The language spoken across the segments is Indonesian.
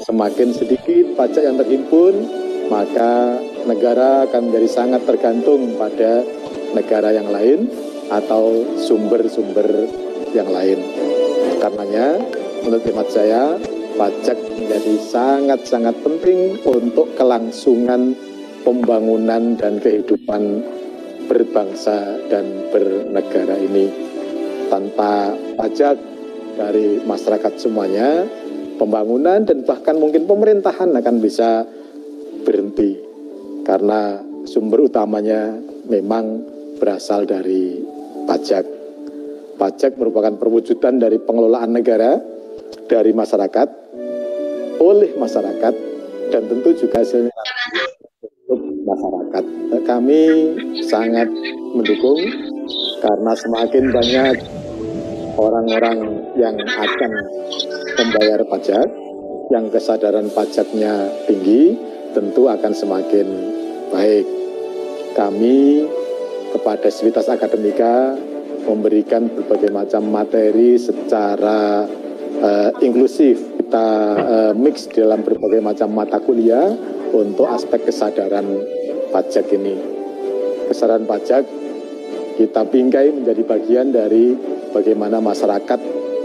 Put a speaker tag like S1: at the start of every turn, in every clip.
S1: Semakin sedikit pajak yang terhimpun, maka negara akan menjadi sangat tergantung pada negara yang lain atau sumber-sumber yang lain. Karenanya, menurut hemat saya, pajak menjadi sangat-sangat penting untuk kelangsungan pembangunan dan kehidupan berbangsa dan bernegara ini. Tanpa pajak dari masyarakat semuanya, pembangunan dan bahkan mungkin pemerintahan akan bisa berhenti, karena sumber utamanya memang berasal dari pajak. Pajak merupakan perwujudan dari pengelolaan negara dari masyarakat, oleh masyarakat, dan tentu juga hasilnya untuk masyarakat. Kami sangat mendukung, karena semakin banyak orang-orang yang akan membayar pajak, yang kesadaran pajaknya tinggi, tentu akan semakin baik. Kami kepada Sivitas Akademika memberikan berbagai macam materi secara inklusif. Kita mix dalam berbagai macam mata kuliah untuk aspek kesadaran pajak ini. Kesadaran pajak kita bingkai menjadi bagian dari bagaimana masyarakat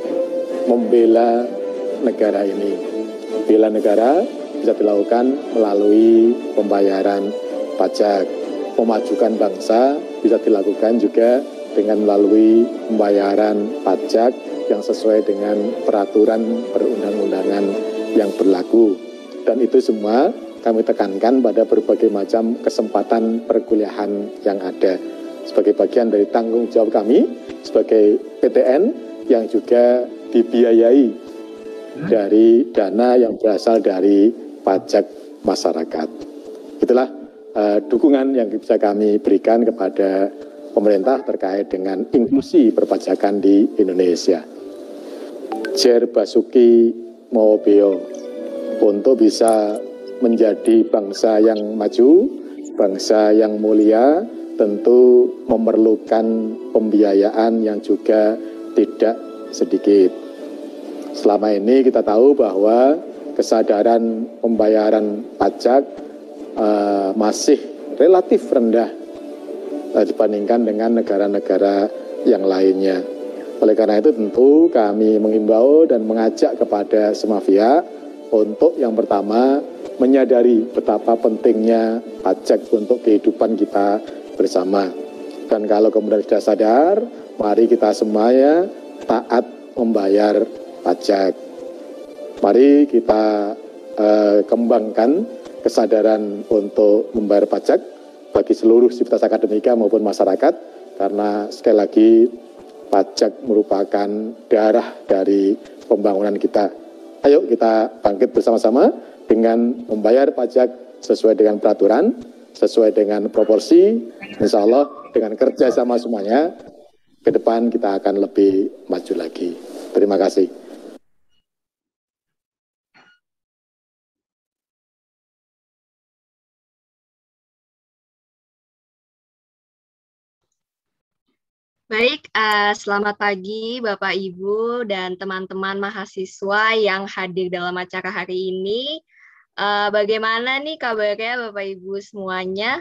S1: membela negara ini. Bela negara bisa dilakukan melalui pembayaran pajak. Memajukan bangsa bisa dilakukan juga dengan melalui pembayaran pajak yang sesuai dengan peraturan perundang-undangan yang berlaku. Dan itu semua kami tekankan pada berbagai macam kesempatan perkuliahan yang ada, sebagai bagian dari tanggung jawab kami sebagai PTN yang juga dibiayai dari dana yang berasal dari pajak masyarakat. Itulah dukungan yang bisa kami berikan kepada pemerintah terkait dengan inklusi perpajakan di Indonesia. Jer Basuki Mowobeo, untuk bisa menjadi bangsa yang maju, bangsa yang mulia, tentu memerlukan pembiayaan yang juga tidak sedikit. Selama ini kita tahu bahwa kesadaran pembayaran pajak masih relatif rendah dibandingkan dengan negara-negara yang lainnya. Oleh karena itu tentu kami mengimbau dan mengajak kepada semua pihak untuk yang pertama menyadari betapa pentingnya pajak untuk kehidupan kita bersama. Dan kalau kemudian sudah sadar, mari kita semuanya taat membayar pajak. Mari kita kembangkan kesadaran untuk membayar pajak bagi seluruh Sivitas Akademika maupun masyarakat, karena sekali lagi pajak merupakan darah dari pembangunan kita. Ayo kita bangkit bersama-sama dengan membayar pajak sesuai dengan peraturan, sesuai dengan proporsi. Insya Allah dengan kerja sama semuanya, ke depan kita akan lebih maju lagi. Terima kasih.
S2: Baik, selamat pagi Bapak Ibu dan teman-teman mahasiswa yang hadir dalam acara hari ini. Bagaimana nih kabarnya Bapak Ibu semuanya?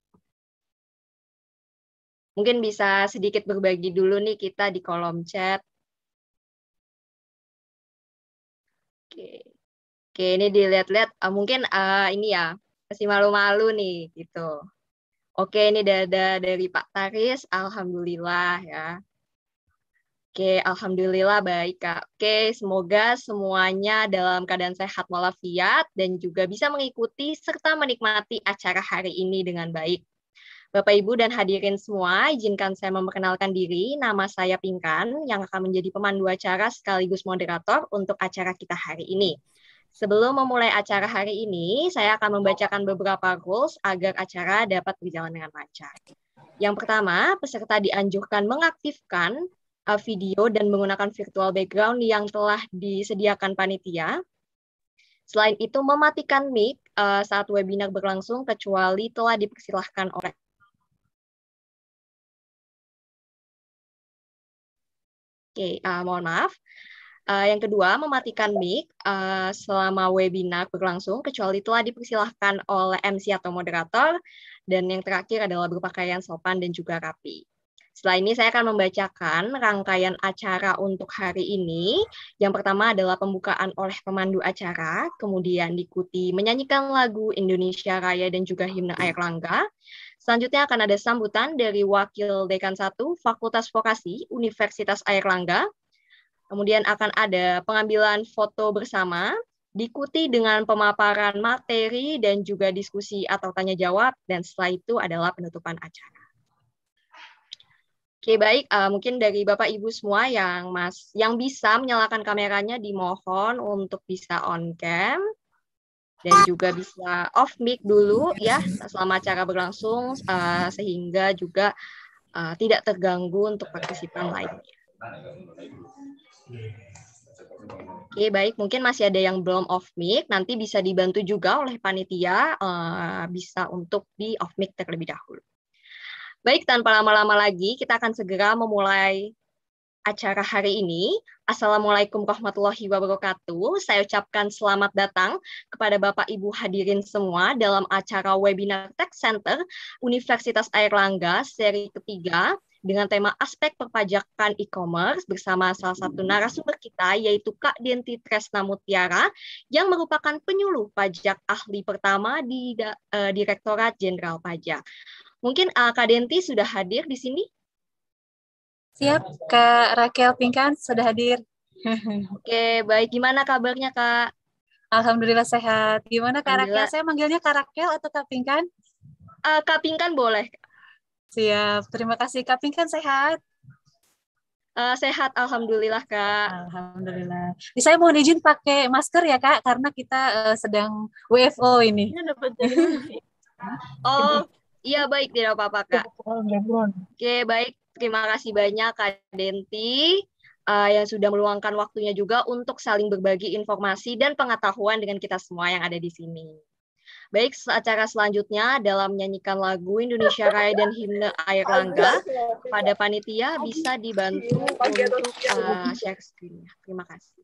S2: Mungkin bisa sedikit berbagi dulu nih kita di kolom chat. Oke, ini dilihat-lihat, mungkin ini ya, masih malu-malu nih gitu. Oke, ini ada dari Pak Taris, Alhamdulillah ya. Oke, Alhamdulillah baik Kak. Oke, semoga semuanya dalam keadaan sehat walafiat dan juga bisa mengikuti serta menikmati acara hari ini dengan baik. Bapak, Ibu, dan hadirin semua, izinkan saya memperkenalkan diri. Nama saya Pinkan, yang akan menjadi pemandu acara sekaligus moderator untuk acara kita hari ini. Sebelum memulai acara hari ini, saya akan membacakan beberapa rules agar acara dapat berjalan dengan lancar. Yang pertama, peserta dianjurkan mengaktifkan video dan menggunakan virtual background yang telah disediakan panitia. Selain itu, mematikan mic saat webinar berlangsung kecuali telah dipersilahkan oleh Oke, mohon maaf. Yang kedua, mematikan mic selama webinar berlangsung, kecuali telah dipersilahkan oleh MC atau moderator. Dan yang terakhir adalah berpakaian sopan dan juga rapi. Setelah ini saya akan membacakan rangkaian acara untuk hari ini. Yang pertama adalah pembukaan oleh pemandu acara, kemudian diikuti menyanyikan lagu Indonesia Raya dan juga himne Airlangga. Selanjutnya akan ada sambutan dari Wakil Dekan 1 Fakultas Vokasi Universitas Airlangga. Kemudian akan ada pengambilan foto bersama, diikuti dengan pemaparan materi dan juga diskusi atau tanya jawab, dan setelah itu adalah penutupan acara. Oke, baik. Mungkin dari Bapak Ibu semua yang bisa menyalakan kameranya dimohon untuk bisa on cam dan juga bisa off mic dulu ya selama acara berlangsung sehingga juga tidak terganggu untuk partisipan lainnya. Oke, baik. Mungkin masih ada yang belum off mic, nanti bisa dibantu juga oleh panitia, bisa untuk di off mic terlebih dahulu. Baik, tanpa lama-lama lagi, kita akan segera memulai acara hari ini. Assalamualaikum warahmatullahi wabarakatuh. Saya ucapkan selamat datang kepada Bapak Ibu hadirin semua dalam acara webinar Tech Center Universitas Airlangga seri ketiga dengan tema aspek perpajakan e-commerce bersama salah satu narasumber kita yaitu Kak Denti Tresna Mutiara yang merupakan penyuluh pajak ahli pertama di Direktorat Jenderal Pajak. Mungkin Kak Denti sudah hadir di sini?
S3: Siap, Kak Raquel Pingkan sudah hadir.
S2: Oke, baik. Gimana kabarnya, Kak?
S3: Alhamdulillah sehat. Gimana Kak Raquel? Saya manggilnya Kak Raquel atau Kak Pingkan?
S2: Kak Pingkan boleh.
S3: Siap, terima kasih. Kak Pingkan sehat?
S2: Sehat, Alhamdulillah, Kak.
S3: Alhamdulillah. Saya mohon izin pakai masker ya, Kak, karena kita sedang WFO ini.
S2: Oh, iya baik, tidak apa-apa, Kak. Oke, baik. Terima kasih banyak, Kak Denti, yang sudah meluangkan waktunya juga untuk saling berbagi informasi dan pengetahuan dengan kita semua yang ada di sini. Baik, acara selanjutnya adalah menyanyikan lagu Indonesia Raya dan himne Airlangga. Kepada panitia bisa dibantu untuk share screen-nya. Terima kasih.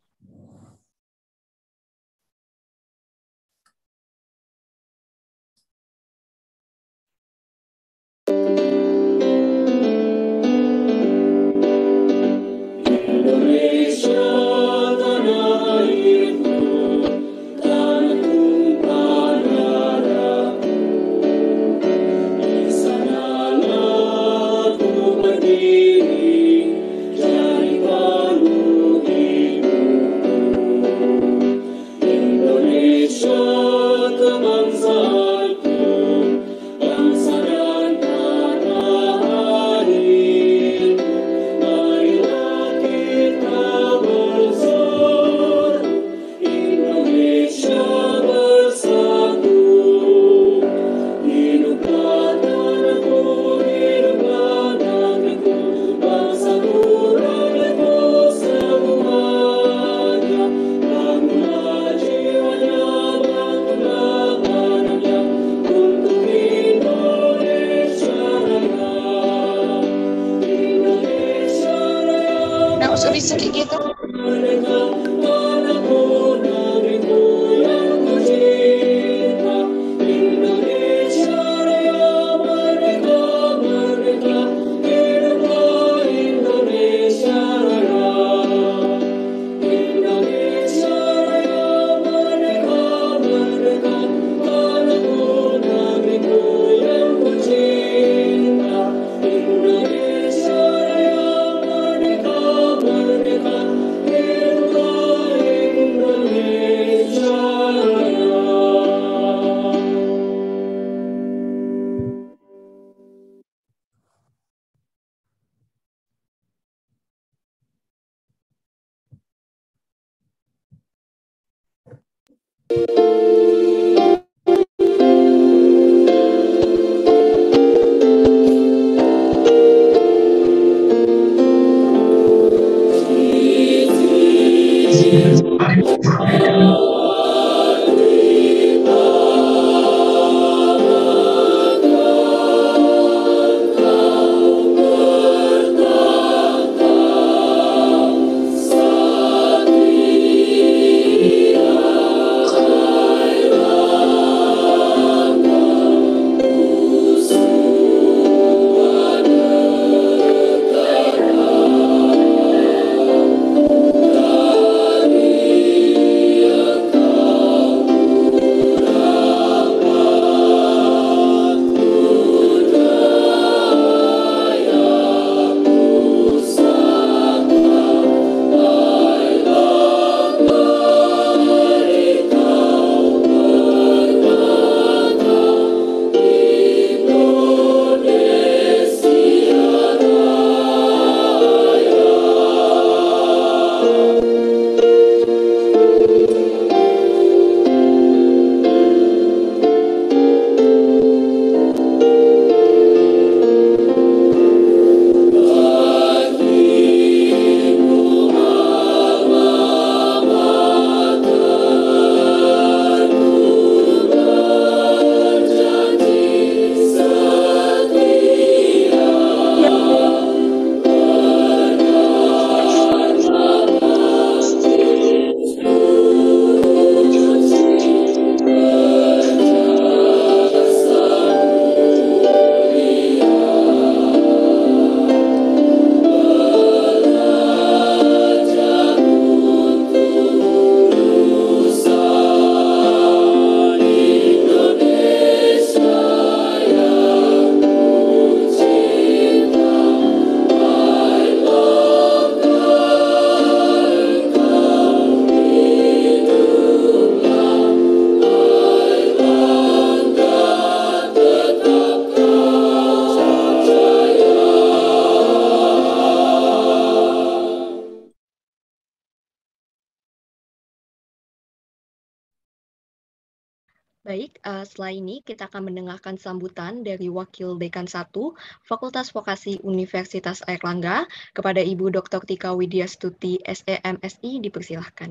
S2: Baik, setelah ini kita akan mendengarkan sambutan dari Wakil Dekan 1 Fakultas Vokasi Universitas Airlangga kepada Ibu Dr. Tika Widyastuti SEMSI, dipersilahkan.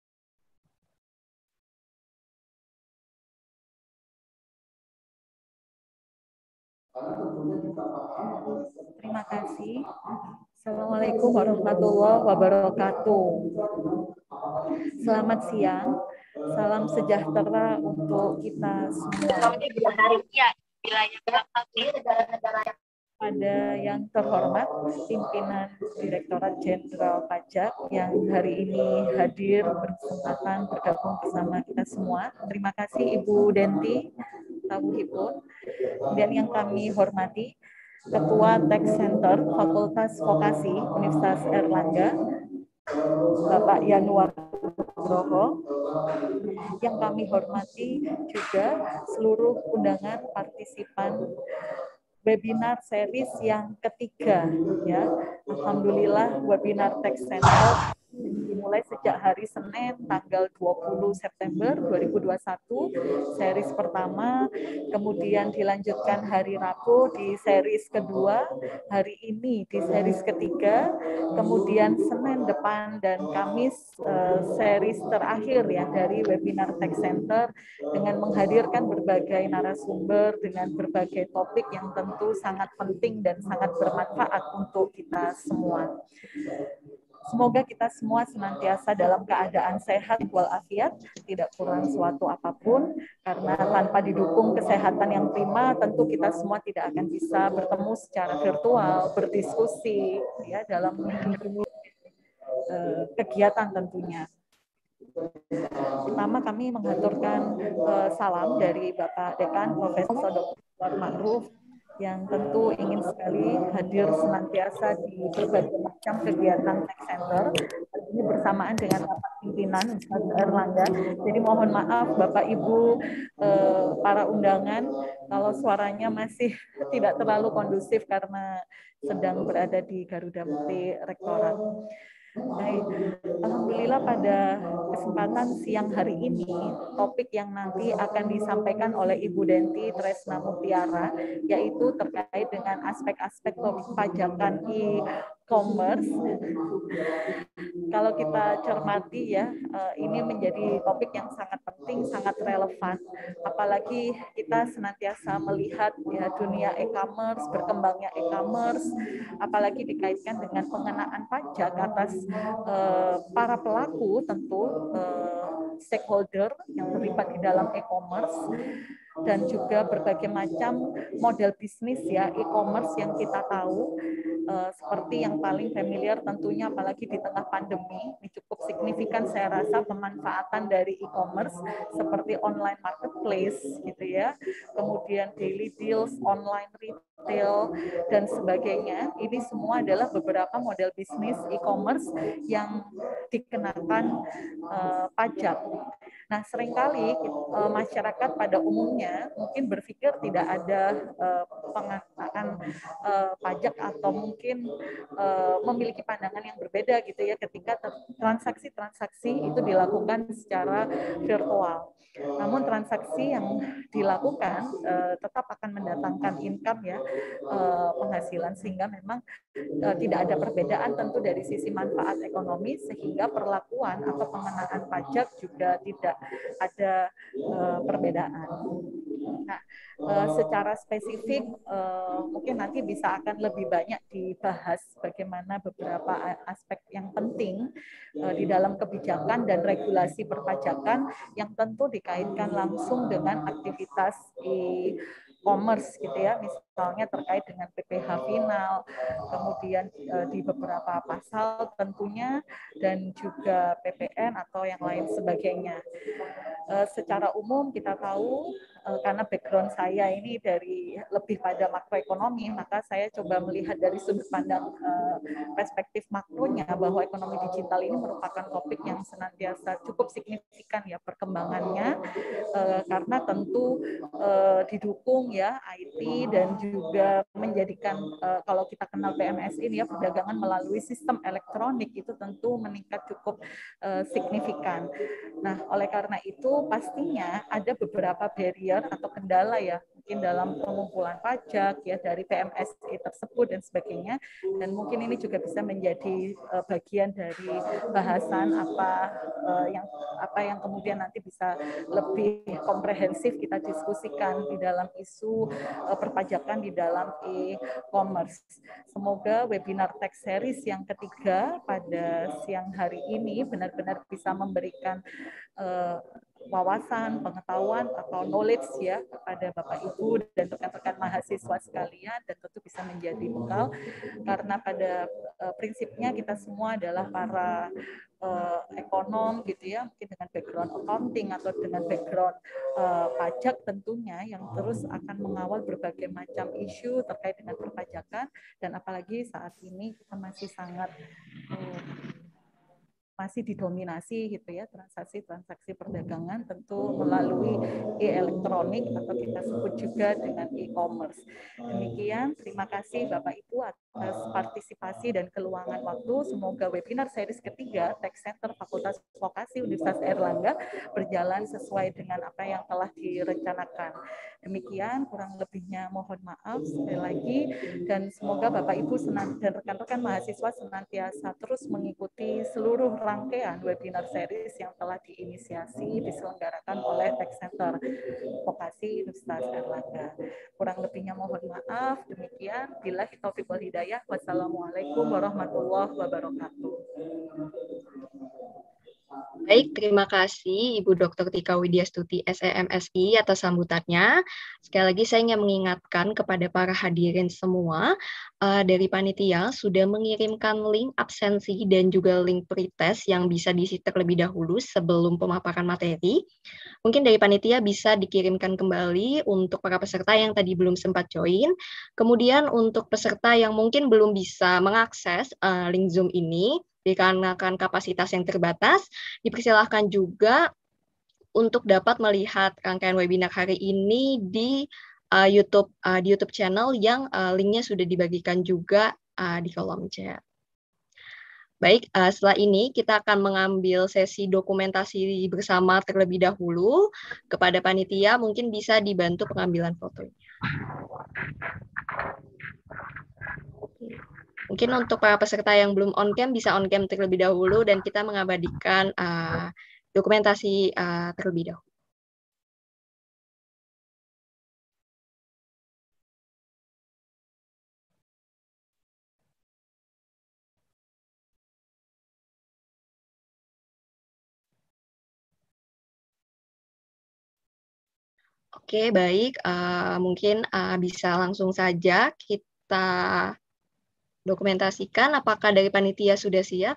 S4: Terima kasih. Assalamualaikum warahmatullahi wabarakatuh. Selamat siang. Salam sejahtera untuk kita semua. Pada yang terhormat pimpinan Direktorat Jenderal Pajak yang hari ini hadir berkesempatan bergabung bersama kita semua. Terima kasih Ibu Denti Tauhipun. Dan yang kami hormati Ketua Tech Center Fakultas Vokasi Universitas Airlangga, Bapak Yanuar Nugroho. Yang kami hormati juga seluruh undangan partisipan webinar series yang ketiga, ya. Alhamdulillah webinar Tech Center dimulai sejak hari Senin tanggal 20 September 2021, series pertama, kemudian dilanjutkan hari Rabu di series kedua, hari ini di series ketiga, kemudian Senin depan dan Kamis series terakhir ya dari webinar Tech Center dengan menghadirkan berbagai narasumber dengan berbagai topik yang tentu sangat penting dan sangat bermanfaat untuk kita semua. Semoga kita semua senantiasa dalam keadaan sehat walafiat, tidak kurang suatu apapun, karena tanpa didukung kesehatan yang prima, tentu kita semua tidak akan bisa bertemu secara virtual, berdiskusi, ya, dalam kegiatan tentunya. Pertama kami mengaturkan salam dari Bapak Dekan Profesor Dr. Ma'ruf yang tentu ingin sekali hadir senantiasa di berbagai macam kegiatan Tech Center. Ini bersamaan dengan rapat pimpinan Universitas Airlangga. Jadi mohon maaf Bapak Ibu para undangan kalau suaranya masih tidak terlalu kondusif karena sedang berada di Garuda Mukti Rektorat. Baik, alhamdulillah pada kesempatan siang hari ini topik yang nanti akan disampaikan oleh Ibu Denti Tresna Mutiara yaitu terkait dengan aspek-aspek pajakan e-commerce. Kalau kita cermati ya, ini menjadi topik yang sangat penting, sangat relevan. Apalagi kita senantiasa melihat ya dunia e-commerce, berkembangnya e-commerce, apalagi dikaitkan dengan pengenaan pajak atas para pelaku tentu stakeholder yang terlibat di dalam e-commerce dan juga berbagai macam model bisnis ya e-commerce yang kita tahu seperti yang paling familiar tentunya apalagi di tengah pandemi ini cukup signifikan saya rasa pemanfaatan dari e-commerce seperti online marketplace gitu ya, kemudian daily deals, online retail dan sebagainya. Ini semua adalah beberapa model bisnis e-commerce yang dikenakan pajak. Nah, seringkali masyarakat pada umumnya mungkin berpikir tidak ada pengenaan pajak atau mungkin memiliki pandangan yang berbeda gitu ya ketika transaksi-transaksi itu dilakukan secara virtual. Namun transaksi yang dilakukan tetap akan mendatangkan income ya, penghasilan sehingga memang tidak ada perbedaan tentu dari sisi manfaat ekonomi sehingga perlakuan atau pengenaan pajak juga tidak ada perbedaan. Nah, secara spesifik mungkin nanti bisa akan lebih banyak dibahas bagaimana beberapa aspek yang penting di dalam kebijakan dan regulasi perpajakan yang tentu dikaitkan langsung dengan aktivitas e-commerce gitu ya, misalnya terkait dengan PPh final, kemudian di beberapa pasal tentunya dan juga PPN atau yang lain sebagainya. Secara umum kita tahu karena background saya ini dari lebih pada makroekonomi, maka saya coba melihat dari sudut pandang perspektif makronya bahwa ekonomi digital ini merupakan topik yang senantiasa cukup signifikan ya perkembangannya karena tentu didukung ya IT dan juga menjadikan kalau kita kenal PMS ini ya, perdagangan melalui sistem elektronik itu tentu meningkat cukup signifikan. Nah, oleh karena itu pastinya ada beberapa barrier atau kendala ya, mungkin dalam pengumpulan pajak ya dari PMSI tersebut dan sebagainya. Dan mungkin ini juga bisa menjadi bagian dari bahasan apa yang kemudian nanti bisa lebih komprehensif kita diskusikan di dalam isu perpajakan di dalam e-commerce. Semoga webinar tech series yang ketiga pada siang hari ini benar-benar bisa memberikan wawasan, pengetahuan atau knowledge ya kepada Bapak Ibu dan rekan-rekan mahasiswa sekalian, dan tentu bisa menjadi bekal karena pada prinsipnya kita semua adalah para ekonom gitu ya, mungkin dengan background accounting atau dengan background pajak tentunya, yang terus akan mengawal berbagai macam isu terkait dengan perpajakan, dan apalagi saat ini kita masih didominasi gitu ya transaksi perdagangan tentu melalui e-elektronik atau kita sebut juga dengan e-commerce. Demikian, terima kasih Bapak Ibu atas partisipasi dan keluangan waktu. Semoga webinar series ketiga Tech Center Fakultas Vokasi Universitas Airlangga berjalan sesuai dengan apa yang telah direncanakan. Demikian, kurang lebihnya mohon maaf sekali lagi, dan semoga Bapak Ibu dan rekan-rekan mahasiswa senantiasa terus mengikuti seluruh rangkaian webinar series yang telah diinisiasi diselenggarakan oleh Tech Center Vokasi Universitas Airlangga. Kurang lebihnya mohon maaf. Demikian, billahi taufiq wal hidayah. Wassalamualaikum warahmatullahi wabarakatuh.
S2: Baik, terima kasih Ibu Dr. Tika Widyastuti SEMSI atas sambutannya. Sekali lagi saya ingin mengingatkan kepada para hadirin semua dari panitia sudah mengirimkan link absensi dan juga link pretest yang bisa diisi terlebih dahulu sebelum pemaparan materi. Mungkin dari panitia bisa dikirimkan kembali untuk para peserta yang tadi belum sempat join. Kemudian untuk peserta yang mungkin belum bisa mengakses link Zoom ini, dikarenakan kapasitas yang terbatas, dipersilahkan juga untuk dapat melihat rangkaian webinar hari ini di YouTube channel yang linknya sudah dibagikan juga di kolom chat. Baik, setelah ini kita akan mengambil sesi dokumentasi bersama terlebih dahulu. Kepada panitia mungkin bisa dibantu pengambilan fotonya. Mungkin untuk para peserta yang belum on cam bisa on cam terlebih dahulu dan kita mengabadikan dokumentasi terlebih dahulu. Oke, baik. Mungkin bisa langsung saja kita dokumentasikan. Apakah dari panitia sudah siap?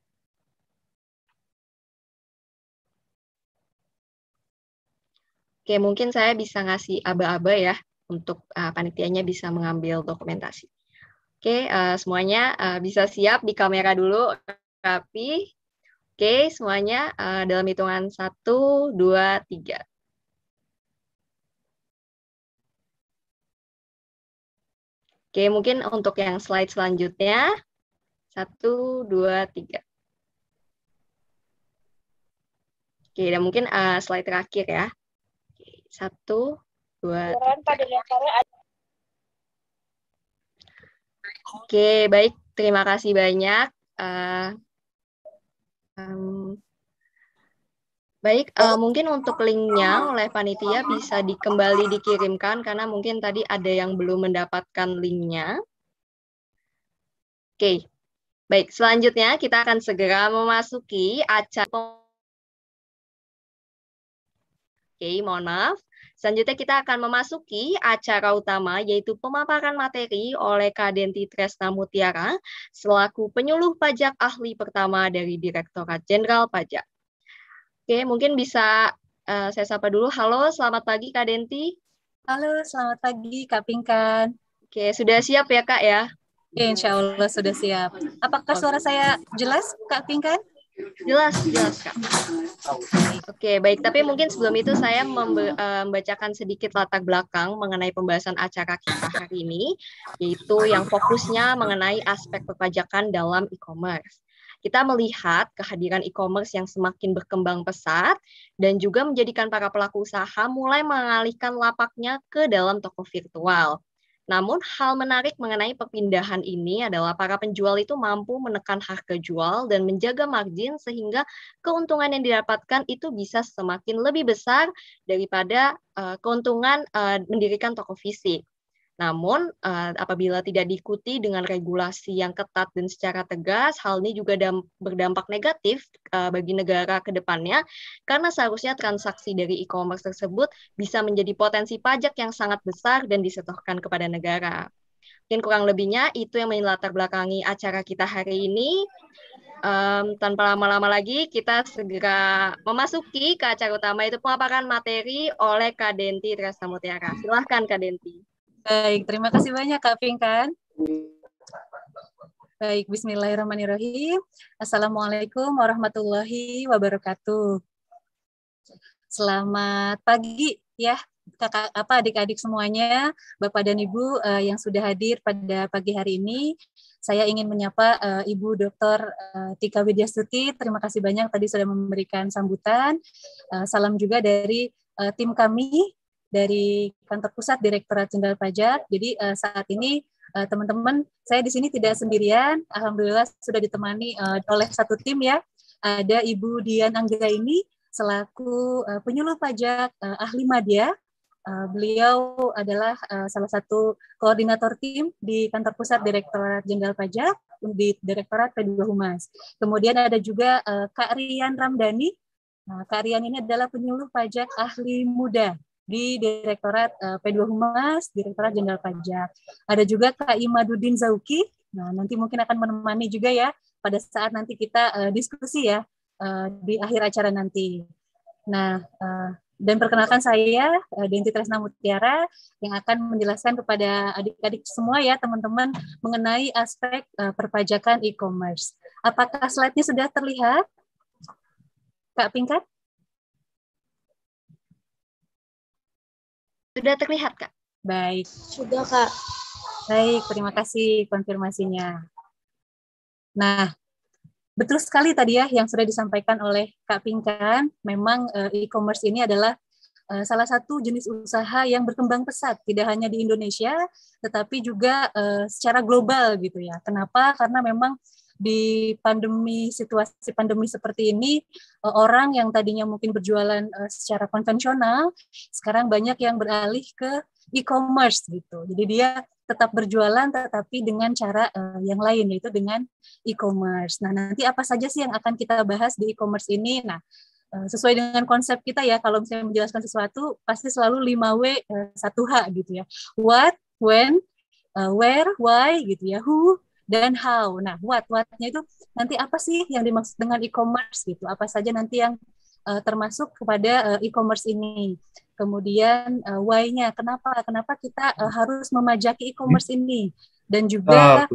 S2: Oke, mungkin saya bisa ngasih aba-aba ya untuk panitianya bisa mengambil dokumentasi. Oke, semuanya bisa siap di kamera dulu, rapi. Oke, semuanya dalam hitungan 1, 2, 3. Oke, mungkin untuk yang slide selanjutnya. 1, 2, 3. Oke, dan mungkin slide terakhir ya. 1, 2, 3. Oke, baik. Terima kasih banyak. Baik, mungkin untuk linknya oleh panitia bisa kembali dikirimkan karena mungkin tadi ada yang belum mendapatkan linknya. Oke, baik. Selanjutnya kita akan segera memasuki acara. Oke, mohon maaf. Selanjutnya kita akan memasuki acara utama yaitu pemaparan materi oleh Kadenti Tresna Mutiara selaku penyuluh pajak ahli pertama dari Direktorat Jenderal Pajak. Oke, mungkin bisa saya sapa dulu. Halo, selamat pagi Kak Denti.
S3: Halo, selamat pagi Kak Pinkan.
S2: Oke, sudah siap ya Kak ya?
S3: Insya Allah sudah siap. Apakah suara saya jelas Kak Pinkan?
S2: Jelas, Kak. Oke, baik. Tapi mungkin sebelum itu saya membacakan sedikit latar belakang mengenai pembahasan acara kita hari ini, yaitu yang fokusnya mengenai aspek perpajakan dalam e-commerce. Kita melihat kehadiran e-commerce yang semakin berkembang pesat dan juga menjadikan para pelaku usaha mulai mengalihkan lapaknya ke dalam toko virtual. Namun hal menarik mengenai perpindahan ini adalah para penjual itu mampu menekan harga jual dan menjaga margin sehingga keuntungan yang didapatkan itu bisa semakin lebih besar daripada keuntungan mendirikan toko fisik. Namun, apabila tidak diikuti dengan regulasi yang ketat dan secara tegas, hal ini juga berdampak negatif bagi negara ke depannya, karena seharusnya transaksi dari e-commerce tersebut bisa menjadi potensi pajak yang sangat besar dan disetorkan kepada negara. Mungkin kurang lebihnya itu yang melatar belakangi acara kita hari ini. Tanpa lama-lama lagi, kita segera memasuki ke acara utama, itu pemaparan materi oleh Kak Denti Tresna Mutiara. Silahkan Kak Denti.
S3: Baik, terima kasih banyak Kak Pinkan. Baik, bismillahirrahmanirrahim. Assalamualaikum warahmatullahi wabarakatuh. Selamat pagi ya kakak adik-adik semuanya, Bapak dan Ibu yang sudah hadir pada pagi hari ini. Saya ingin menyapa Ibu Dr. Tika Widyastuti. Terima kasih banyak tadi sudah memberikan sambutan. Salam juga dari tim kami dari Kantor Pusat Direktorat Jenderal Pajak. Jadi saat ini teman-teman, saya di sini tidak sendirian. Alhamdulillah sudah ditemani oleh satu tim ya. Ada Ibu Dian Anggraini selaku penyuluh pajak ahli madya. Beliau adalah salah satu koordinator tim di Kantor Pusat Direktorat Jenderal Pajak di Direktorat P2 Humas. Kemudian ada juga Kak Rian Ramdhani. Kak Rian ini adalah penyuluh pajak ahli muda di Direktorat P2 Humas, Direktorat Jenderal Pajak. Ada juga Kak Imaduddin Zauki. Nah, nanti mungkin akan menemani juga ya pada saat nanti kita diskusi ya di akhir acara nanti. Nah, dan perkenalkan saya Denti Tresna Mutiara yang akan menjelaskan kepada adik-adik semua ya teman-teman mengenai aspek perpajakan e-commerce. Apakah slide-nya sudah terlihat? Kak Pinkan?
S2: Sudah terlihat, Kak?
S3: Baik.
S5: Sudah, Kak.
S3: Baik, terima kasih konfirmasinya. Nah, betul sekali tadi ya yang sudah disampaikan oleh Kak Pinkan, memang e-commerce ini adalah salah satu jenis usaha yang berkembang pesat, tidak hanya di Indonesia, tetapi juga secara global gitu ya. Kenapa? Karena memang di situasi pandemi seperti ini, orang yang tadinya mungkin berjualan secara konvensional, sekarang banyak yang beralih ke e-commerce gitu. Jadi dia tetap berjualan tetapi dengan cara yang lain, yaitu dengan e-commerce. Nah, nanti apa saja sih yang akan kita bahas di e-commerce ini? Nah, sesuai dengan konsep kita ya, kalau misalnya menjelaskan sesuatu, pasti selalu 5W, 1H gitu ya. What, when, where, why gitu ya, who, dan how. Nah, what-nya itu nanti apa sih yang dimaksud dengan e-commerce gitu? Apa saja nanti yang termasuk kepada e-commerce ini? Kemudian why-nya, kenapa kita harus memajaki e-commerce ini? Dan juga,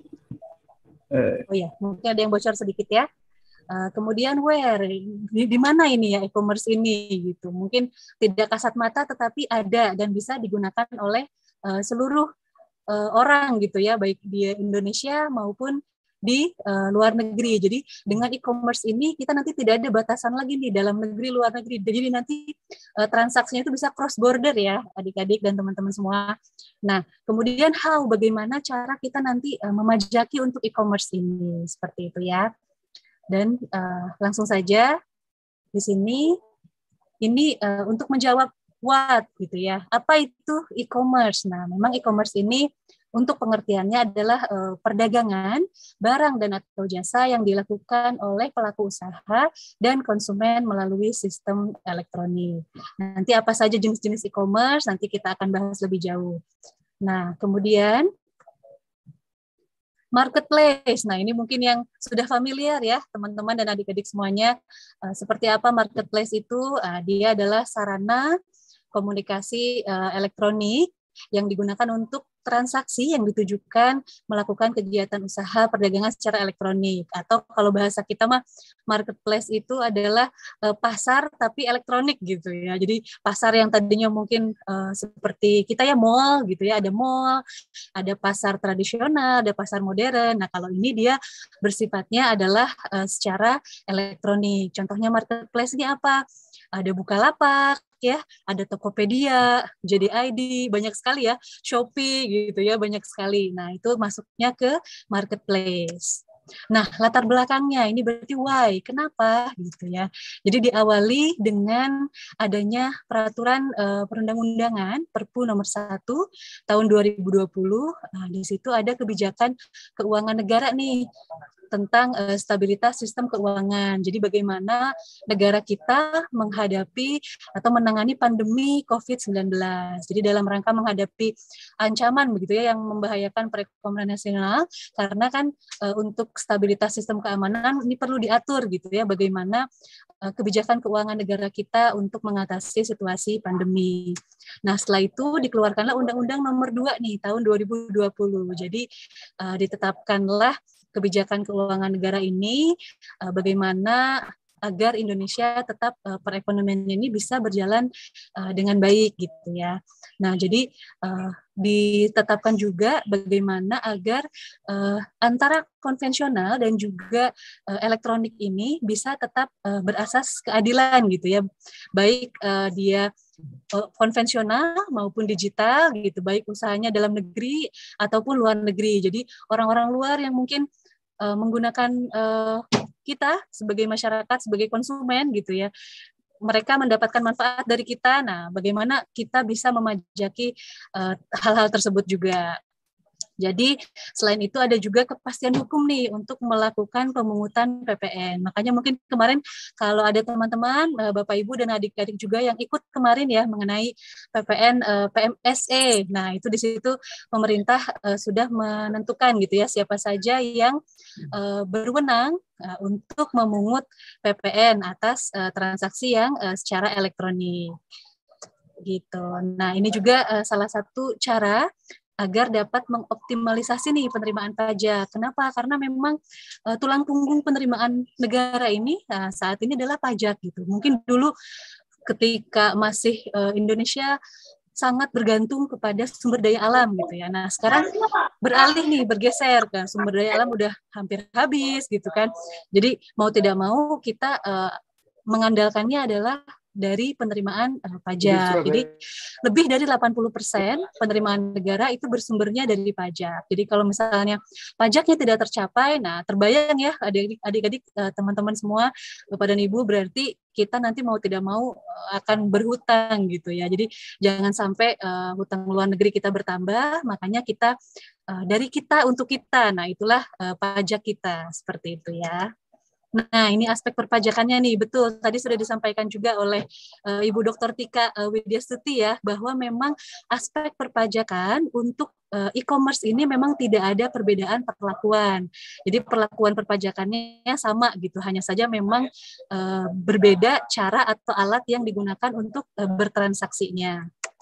S3: oh ya, mungkin ada yang bocor sedikit ya. Kemudian where, di mana ini ya e-commerce ini gitu. Mungkin tidak kasat mata tetapi ada dan bisa digunakan oleh seluruh orang gitu ya, baik di Indonesia maupun di luar negeri. Jadi dengan e-commerce ini kita nanti tidak ada batasan lagi nih dalam negeri luar negeri. Jadi nanti transaksinya itu bisa cross border ya adik-adik dan teman-teman semua. Nah, kemudian how, bagaimana cara kita nanti memajaki untuk e-commerce ini, seperti itu ya. Dan langsung saja di sini ini untuk menjawab what gitu ya. Apa itu e-commerce? Nah, memang e-commerce ini untuk pengertiannya adalah perdagangan barang dan atau jasa yang dilakukan oleh pelaku usaha dan konsumen melalui sistem elektronik. Nanti apa saja jenis-jenis e-commerce nanti kita akan bahas lebih jauh. Nah, kemudian marketplace. Nah, ini mungkin yang sudah familiar ya, teman-teman dan adik-adik semuanya. Seperti apa marketplace itu? Dia adalah sarana komunikasi elektronik yang digunakan untuk transaksi yang ditujukan melakukan kegiatan usaha perdagangan secara elektronik, atau kalau bahasa kita mah marketplace itu adalah pasar tapi elektronik gitu ya. Jadi pasar yang tadinya mungkin seperti kita ya mall gitu ya, ada mall, ada pasar tradisional, ada pasar modern. Nah, kalau ini dia bersifatnya adalah secara elektronik. Contohnya marketplace ini apa? Ada Bukalapak ya, ada Tokopedia, JDID, banyak sekali ya, Shopee gitu ya, banyak sekali. Nah, itu masuknya ke marketplace. Nah, latar belakangnya ini berarti why, kenapa gitu ya. Jadi diawali dengan adanya peraturan perundang-undangan Perpu nomor 1 tahun 2020. Nah, di situ ada kebijakan keuangan negara nih tentang stabilitas sistem keuangan. Jadi bagaimana negara kita menghadapi atau menangani pandemi COVID-19. Jadi dalam rangka menghadapi ancaman begitu ya yang membahayakan perekonomian nasional, karena kan untuk stabilitas sistem keamanan ini perlu diatur gitu ya, bagaimana kebijakan keuangan negara kita untuk mengatasi situasi pandemi. Nah, setelah itu dikeluarkanlah Undang-Undang Nomor 2 nih tahun 2020. Jadi ditetapkanlah kebijakan keuangan negara ini bagaimana agar Indonesia tetap perekonomiannya ini bisa berjalan dengan baik gitu ya. Nah, jadi ditetapkan juga bagaimana agar antara konvensional dan juga elektronik ini bisa tetap berasas keadilan gitu ya. Baik dia konvensional maupun digital gitu, baik usahanya dalam negeri ataupun luar negeri. Jadi orang-orang luar yang mungkin menggunakan kita sebagai masyarakat, sebagai konsumen gitu ya, mereka mendapatkan manfaat dari kita. Nah, bagaimana kita bisa memajaki hal-hal tersebut juga. Jadi selain itu ada juga kepastian hukum nih untuk melakukan pemungutan PPN. Makanya mungkin kemarin kalau ada teman-teman, Bapak Ibu dan adik-adik juga yang ikut kemarin ya mengenai PPN PMSE. Nah, itu di situ pemerintah sudah menentukan gitu ya siapa saja yang berwenang untuk memungut PPN atas transaksi yang secara elektronik. Gitu. Nah, ini juga salah satu cara agar dapat mengoptimalisasi nih penerimaan pajak. Kenapa? Karena memang tulang punggung penerimaan negara ini saat ini adalah pajak gitu. Mungkin dulu ketika masih Indonesia sangat bergantung kepada sumber daya alam gitu ya. Nah, sekarang beralih nih, bergeser kan, sumber daya alam udah hampir habis gitu kan. Jadi mau tidak mau kita mengandalkannya adalah dari penerimaan pajak. Jadi lebih dari 80% penerimaan negara itu bersumbernya dari pajak. Jadi kalau misalnya pajaknya tidak tercapai, nah terbayang ya adik-adik teman-teman semua, Bapak dan Ibu, berarti kita nanti mau tidak mau akan berhutang gitu ya. Jadi jangan sampai hutang luar negeri kita bertambah, makanya kita dari kita untuk kita. Nah, itulah pajak kita seperti itu ya. Nah, ini aspek perpajakannya nih, betul. Tadi sudah disampaikan juga oleh Ibu Dr. Tika Widyastuti ya, bahwa memang aspek perpajakan untuk e-commerce ini memang tidak ada perbedaan perlakuan. Jadi perlakuan perpajakannya sama gitu, hanya saja memang berbeda cara atau alat yang digunakan untuk bertransaksinya.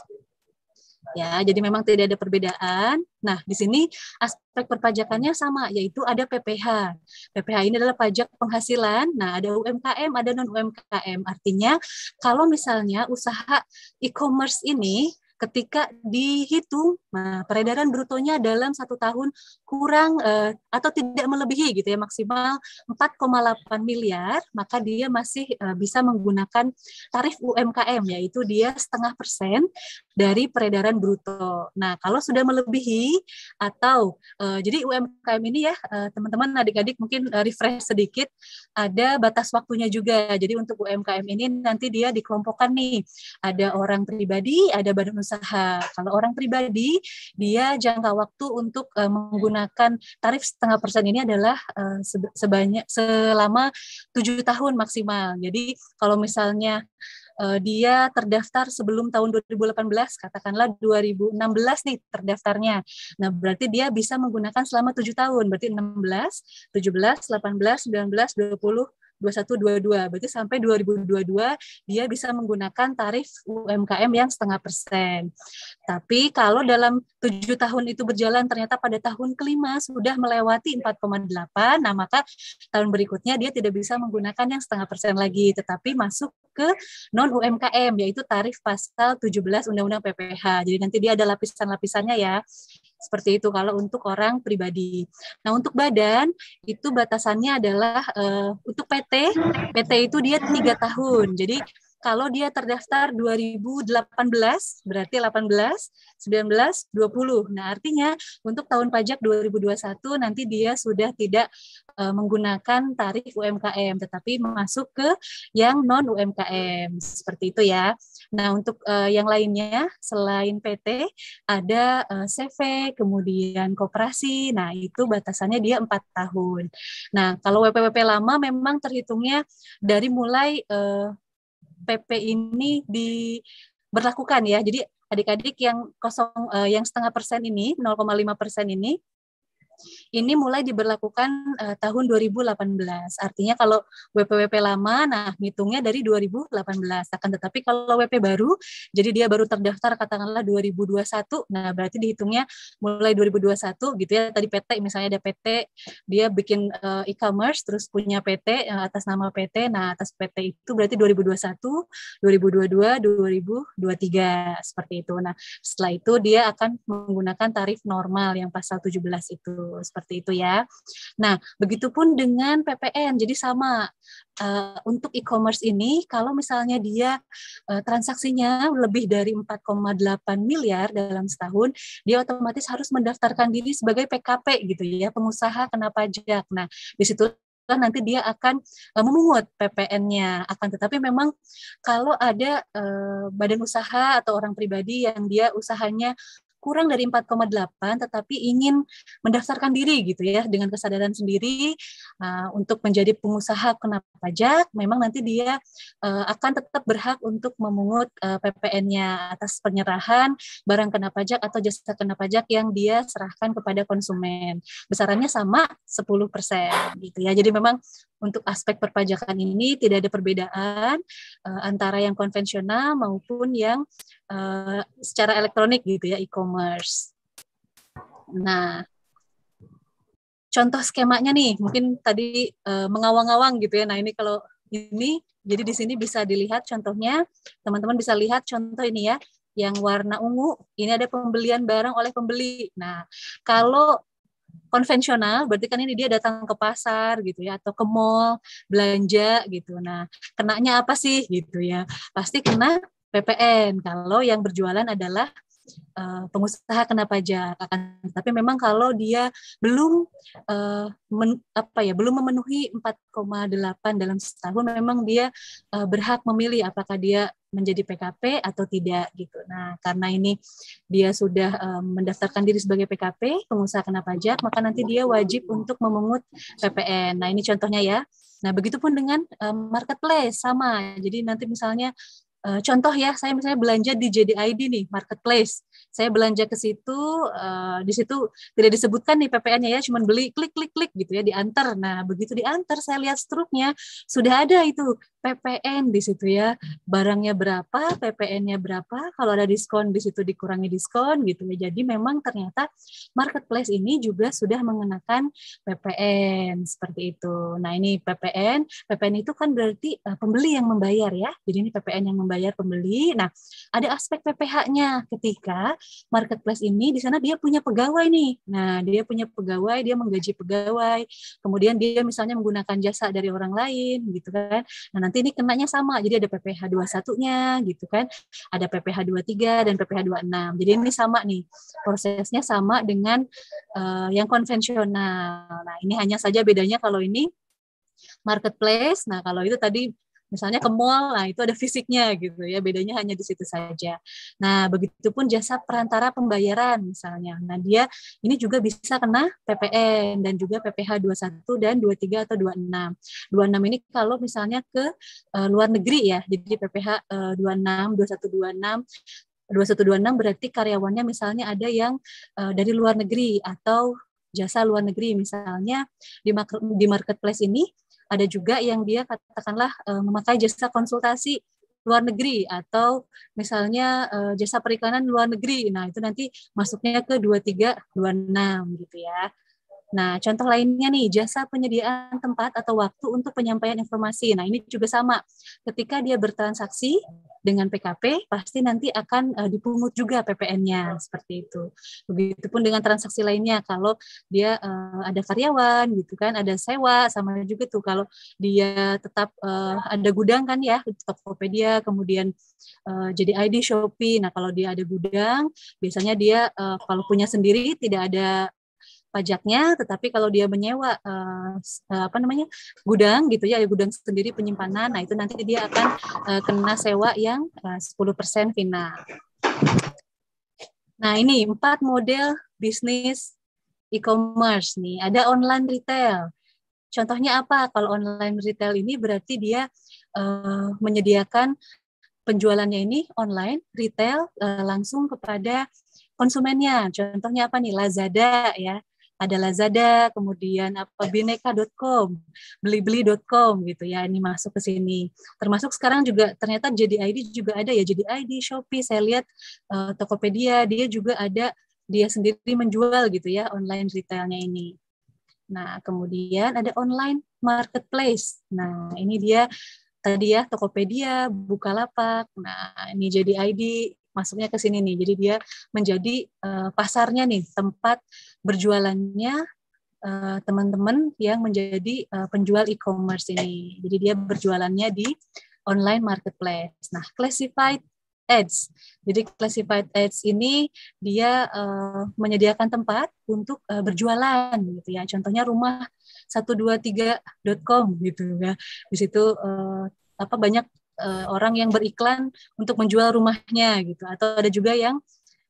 S3: Ya, jadi memang tidak ada perbedaan. Nah, di sini aspek perpajakannya sama, yaitu ada PPH. PPH ini adalah pajak penghasilan. Nah, ada UMKM, ada non-UMKM. Artinya, kalau misalnya usaha e-commerce ini ketika dihitung peredaran brutonya dalam 1 tahun kurang atau tidak melebihi gitu ya, maksimal 4,8 miliar, maka dia masih bisa menggunakan tarif UMKM, yaitu dia 0,5% dari peredaran bruto. Nah, kalau sudah melebihi atau jadi UMKM ini ya teman-teman adik-adik mungkin refresh sedikit, ada batas waktunya juga. Jadi untuk UMKM ini nanti dia dikelompokkan nih, ada orang pribadi, ada badan usaha. Kalau orang pribadi, dia jangka waktu untuk menggunakan tarif 0,5% ini adalah selama 7 tahun maksimal. Jadi kalau misalnya dia terdaftar sebelum tahun 2018, katakanlah 2016 nih terdaftarnya. Nah, berarti dia bisa menggunakan selama 7 tahun, berarti 16, 17, 18, 19, 20, 2122. Berarti sampai 2022 dia bisa menggunakan tarif UMKM yang 0,5%. Tapi kalau dalam 7 tahun itu berjalan ternyata pada tahun kelima sudah melewati 4,8, nah maka tahun berikutnya dia tidak bisa menggunakan yang 0,5% lagi, tetapi masuk ke non UMKM, yaitu tarif pasal 17 Undang-Undang PPH. Jadi nanti dia ada lapisan-lapisannya ya. Seperti itu kalau untuk orang pribadi. Nah, untuk badan itu batasannya adalah untuk PT itu dia 3 tahun. Jadi kalau dia terdaftar 2018, berarti 18, 19, 20. Nah, artinya untuk tahun pajak 2021 nanti dia sudah tidak menggunakan tarif UMKM, tetapi masuk ke yang non-UMKM. Seperti itu ya. Nah, untuk yang lainnya, selain PT, ada CV, kemudian koperasi. Nah, itu batasannya dia 4 tahun. Nah, kalau WPWP lama memang terhitungnya dari mulai PP ini diberlakukan ya. Jadi adik-adik yang yang 0,5% ini, 0,5% ini mulai diberlakukan tahun 2018. Artinya kalau WPWP lama, nah hitungnya dari 2018. Akan tetapi kalau WP baru, jadi dia baru terdaftar katakanlah 2021, nah berarti dihitungnya mulai 2021 gitu ya. Tadi PT, misalnya ada PT, dia bikin e-commerce, terus punya PT atas nama PT, nah atas PT itu berarti 2021, 2022, 2023, seperti itu. Nah setelah itu dia akan menggunakan tarif normal yang pasal 17 itu. Seperti itu ya. Nah, begitupun dengan PPN. Jadi sama untuk e-commerce ini, kalau misalnya dia transaksinya lebih dari 4,8 miliar dalam setahun, dia otomatis harus mendaftarkan diri sebagai PKP gitu ya, pengusaha kena pajak. Nah, di situ nanti dia akan memungut PPN-nya. Akan tetapi memang kalau ada badan usaha atau orang pribadi yang dia usahanya kurang dari 4,8 tetapi ingin mendaftarkan diri gitu ya dengan kesadaran sendiri untuk menjadi pengusaha kena pajak, memang nanti dia akan tetap berhak untuk memungut PPN-nya atas penyerahan barang kena pajak atau jasa kena pajak yang dia serahkan kepada konsumen. Besarannya sama 10% gitu ya. Jadi memang untuk aspek perpajakan ini tidak ada perbedaan antara yang konvensional maupun yang secara elektronik gitu ya, e-commerce. Nah, contoh skemanya nih, mungkin tadi mengawang-awang gitu ya. Nah, ini kalau ini, jadi di sini bisa dilihat contohnya, teman-teman bisa lihat contoh ini ya, yang warna ungu, ini ada pembelian barang oleh pembeli. Nah, kalau konvensional, berarti kan ini dia datang ke pasar gitu ya, atau ke mall, belanja gitu. Nah, kenanya apa sih gitu ya? Pasti kena PPN kalau yang berjualan adalah pengusaha kena pajak. Tapi memang kalau dia belum belum memenuhi 4,8 dalam setahun, memang dia berhak memilih apakah dia menjadi PKP atau tidak gitu. Nah, karena ini dia sudah mendaftarkan diri sebagai PKP, pengusaha kena pajak, maka nanti dia wajib untuk memungut PPN. Nah, ini contohnya ya. Nah, begitupun dengan marketplace sama. Jadi nanti misalnya contoh ya, saya misalnya belanja di JDID nih, marketplace. Saya belanja ke situ, di situ tidak disebutkan nih PPN-nya ya, cuman beli klik gitu ya, diantar. Nah, begitu diantar, saya lihat struknya, sudah ada itu PPN di situ ya, barangnya berapa, PPN-nya berapa, kalau ada diskon di situ dikurangi diskon gitu ya. Jadi memang ternyata marketplace ini juga sudah mengenakan PPN seperti itu. Nah, ini PPN itu kan berarti pembeli yang membayar ya. Jadi ini PPN yang membayar pembeli. Nah, ada aspek PPH-nya ketika marketplace ini di sana dia punya pegawai nih. Nah, dia punya pegawai, dia menggaji pegawai. Kemudian dia misalnya menggunakan jasa dari orang lain gitu kan. Nah, nanti ini kenanya sama. Jadi ada PPH 21-nya gitu kan. Ada PPH 23 dan PPH 26. Jadi ini sama nih. Prosesnya sama dengan yang konvensional. Nah, ini hanya saja bedanya kalau ini marketplace. Nah, kalau itu tadi misalnya ke mall, nah itu ada fisiknya gitu ya, bedanya hanya di situ saja. Nah, begitupun jasa perantara pembayaran misalnya. Nah, dia ini juga bisa kena PPN dan juga PPH 21 dan 23 atau 26. 26 ini kalau misalnya ke luar negeri ya. Jadi PPH 26, 2126 2126 berarti karyawannya misalnya ada yang dari luar negeri atau jasa luar negeri misalnya di marketplace ini ada juga yang dia katakanlah memakai jasa konsultasi luar negeri atau misalnya jasa periklanan luar negeri. Nah, itu nanti masuknya ke 2326 gitu ya. Nah, contoh lainnya nih, jasa penyediaan tempat atau waktu untuk penyampaian informasi. Nah, ini juga sama. Ketika dia bertransaksi dengan PKP, pasti nanti akan dipungut juga PPN-nya, seperti itu. Begitupun dengan transaksi lainnya, kalau dia ada karyawan, gitu kan, ada sewa, sama juga tuh kalau dia tetap ada gudang kan ya, Tokopedia, kemudian jadi ID Shopee. Nah, kalau dia ada gudang, biasanya dia kalau punya sendiri tidak ada pajaknya, tetapi kalau dia menyewa gudang gitu ya, gudang sendiri penyimpanan, nah itu nanti dia akan kena sewa yang 10% final. Nah, ini 4 model bisnis e-commerce nih. Ada online retail. Contohnya apa? Kalau online retail ini berarti dia menyediakan penjualannya ini online retail langsung kepada konsumennya. Contohnya apa nih? Lazada ya. Ada Lazada, kemudian bineka.com, blibli.com gitu ya, ini masuk ke sini. Termasuk sekarang juga ternyata JDID juga ada ya, JDID, Shopee, saya lihat Tokopedia, dia juga ada, dia sendiri menjual gitu ya, online retailnya ini. Nah, kemudian ada online marketplace. Nah, ini dia tadi ya, Tokopedia, Bukalapak, nah ini JDID, masuknya ke sini nih. Jadi dia menjadi pasarnya nih, tempat berjualannya teman-teman yang menjadi penjual e-commerce ini. Jadi dia berjualannya di online marketplace. Nah, classified ads. Jadi classified ads ini dia menyediakan tempat untuk berjualan gitu ya. Contohnya rumah123.com gitu ya. Di situ banyak orang yang beriklan untuk menjual rumahnya gitu, atau ada juga yang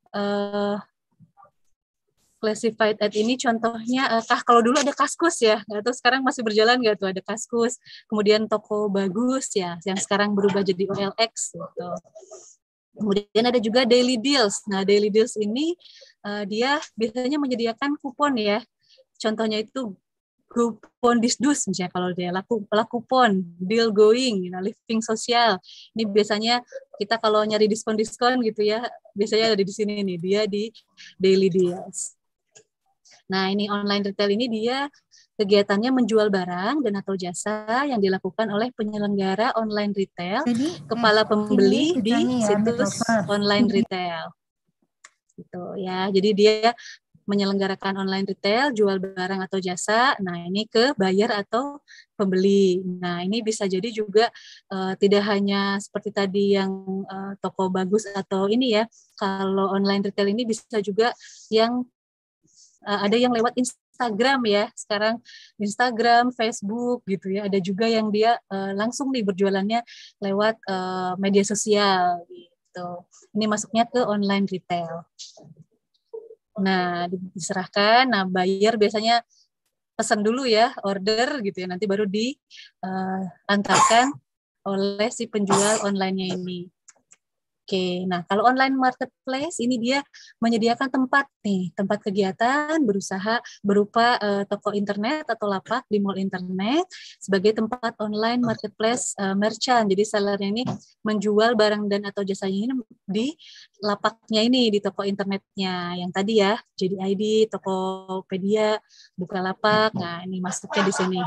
S3: classified ad ini contohnya kalau dulu ada Kaskus ya, atau sekarang masih berjalan nggak tuh, ada Kaskus, kemudian Toko Bagus ya, yang sekarang berubah jadi OLX gitu. Kemudian ada juga Daily Deals. Nah, Daily Deals ini dia biasanya menyediakan kupon ya, contohnya itu kupon disdus misalnya, kalau dia laku kupon deal going, living sosial. Ini biasanya kita kalau nyari diskon-diskon gitu ya, biasanya ada di sini nih, dia di Daily Deals. Nah, ini online retail ini dia kegiatannya menjual barang dan atau jasa yang dilakukan oleh penyelenggara online retail, kepala pembeli di situs online retail. Gitu ya. Jadi dia menyelenggarakan online retail, jual barang atau jasa, nah ini ke buyer atau pembeli. Nah, ini bisa jadi juga tidak hanya seperti tadi yang Toko Bagus atau ini ya, kalau online retail ini bisa juga yang ada yang lewat Instagram ya, sekarang Instagram, Facebook gitu ya, ada juga yang dia langsung nih berjualannya lewat media sosial gitu. Ini masuknya ke online retail. Nah, diserahkan, nah buyer biasanya pesan dulu ya, order gitu ya, nanti baru diantarkan oleh si penjual online-nya ini. Oke, nah kalau online marketplace ini dia menyediakan tempat nih, tempat kegiatan berusaha berupa toko internet atau lapak di mall internet sebagai tempat online marketplace merchant. Jadi sellernya ini menjual barang dan atau jasanya ini di lapaknya ini, di toko internetnya yang tadi ya, JDID, Tokopedia, Bukalapak. Nah, ini masuknya di sini.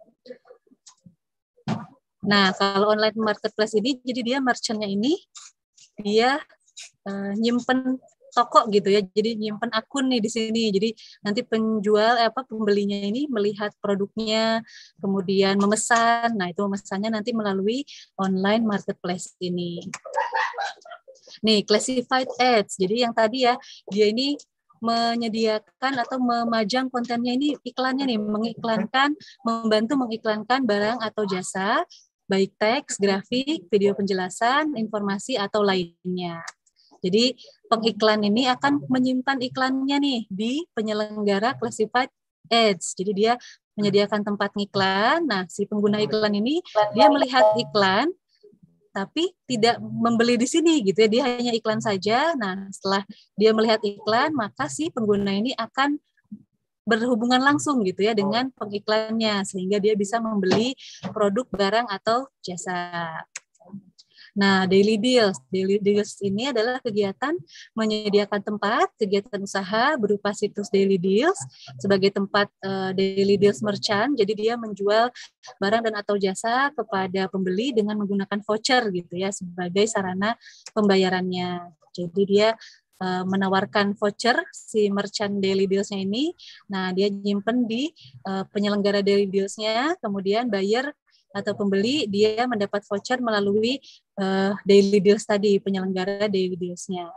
S3: Nah, kalau online marketplace ini jadi dia merchant-nya ini dia nyimpen toko gitu ya, jadi nyimpen akun nih di sini. Jadi nanti pembelinya ini melihat produknya, kemudian memesan. Nah, itu memesannya nanti melalui online marketplace ini. Nih, classified ads. Jadi yang tadi ya, dia ini menyediakan atau memajang kontennya ini, iklannya nih, membantu mengiklankan barang atau jasa, baik teks, grafik, video penjelasan, informasi, atau lainnya. Jadi pengiklan ini akan menyimpan iklannya nih di penyelenggara classified ads. Jadi dia menyediakan tempat ngiklan. Nah, si pengguna iklan ini dia melihat iklan, tapi tidak membeli di sini gitu ya. Dia hanya iklan saja. Nah, setelah dia melihat iklan, maka si pengguna ini akan berhubungan langsung gitu ya dengan pengiklannya, sehingga dia bisa membeli produk, barang atau jasa. Nah, daily deals ini adalah kegiatan menyediakan tempat, kegiatan usaha berupa situs daily deals sebagai tempat daily deals merchant. Jadi dia menjual barang dan atau jasa kepada pembeli dengan menggunakan voucher gitu ya sebagai sarana pembayarannya. Jadi dia menawarkan voucher si merchant daily deals-nya ini. Nah, dia nyimpen di penyelenggara daily deals-nya, kemudian buyer atau pembeli dia mendapat voucher melalui daily deals tadi, penyelenggara daily deals-nya.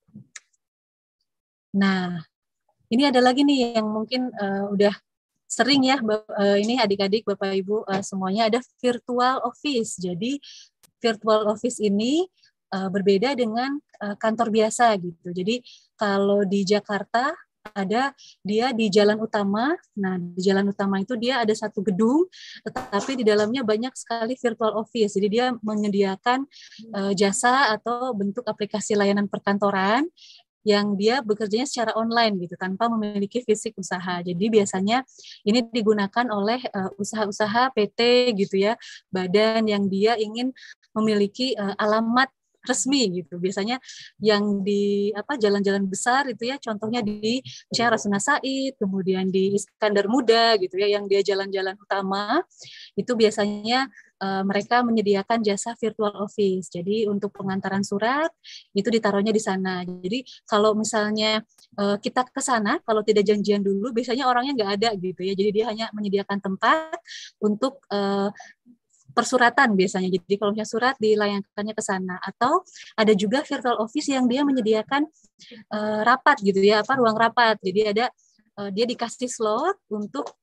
S3: Nah, ini ada lagi nih yang mungkin udah sering ya, ini adik-adik, Bapak Ibu semuanya, ada virtual office. Jadi virtual office ini berbeda dengan kantor biasa gitu. Jadi kalau di Jakarta ada dia di jalan utama. Nah, di jalan utama itu dia ada satu gedung, tetapi di dalamnya banyak sekali virtual office. Jadi dia menyediakan jasa atau bentuk aplikasi layanan perkantoran yang dia bekerjanya secara online gitu tanpa memiliki fisik usaha. Jadi biasanya ini digunakan oleh usaha-usaha PT gitu ya, badan yang dia ingin memiliki alamat resmi gitu. Biasanya yang di jalan-jalan besar itu ya, contohnya di misalnya Rasuna Said, kemudian di Iskandar Muda gitu ya, yang dia jalan-jalan utama itu biasanya mereka menyediakan jasa virtual office. Jadi untuk pengantaran surat itu ditaruhnya di sana. Jadi kalau misalnya kita ke sana, kalau tidak janjian dulu, biasanya orangnya nggak ada gitu ya. Jadi dia hanya menyediakan tempat untuk persuratan biasanya. Jadi kalau misalnya surat dilayangkannya ke sana, atau ada juga virtual office yang dia menyediakan rapat gitu ya, ruang rapat. Jadi ada dia dikasih slot untuk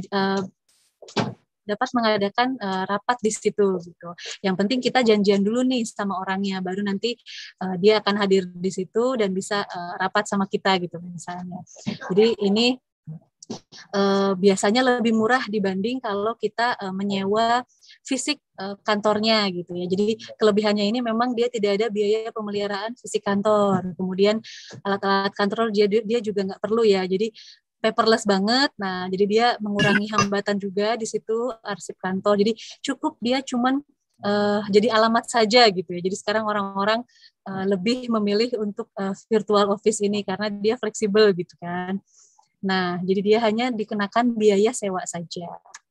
S3: dapat mengadakan rapat di situ gitu. Yang penting kita janjian dulu nih sama orangnya, baru nanti dia akan hadir di situ dan bisa rapat sama kita gitu misalnya. Jadi ini biasanya lebih murah dibanding kalau kita menyewa fisik kantornya gitu ya. Jadi kelebihannya ini memang dia tidak ada biaya pemeliharaan fisik kantor. Kemudian alat-alat kantor dia juga nggak perlu ya. Jadi paperless banget. Nah, jadi dia mengurangi hambatan juga di situ arsip kantor. Jadi cukup dia cuman jadi alamat saja gitu ya. Jadi sekarang orang-orang lebih memilih untuk virtual office ini karena dia fleksibel gitu kan. Nah, jadi dia hanya dikenakan biaya sewa saja.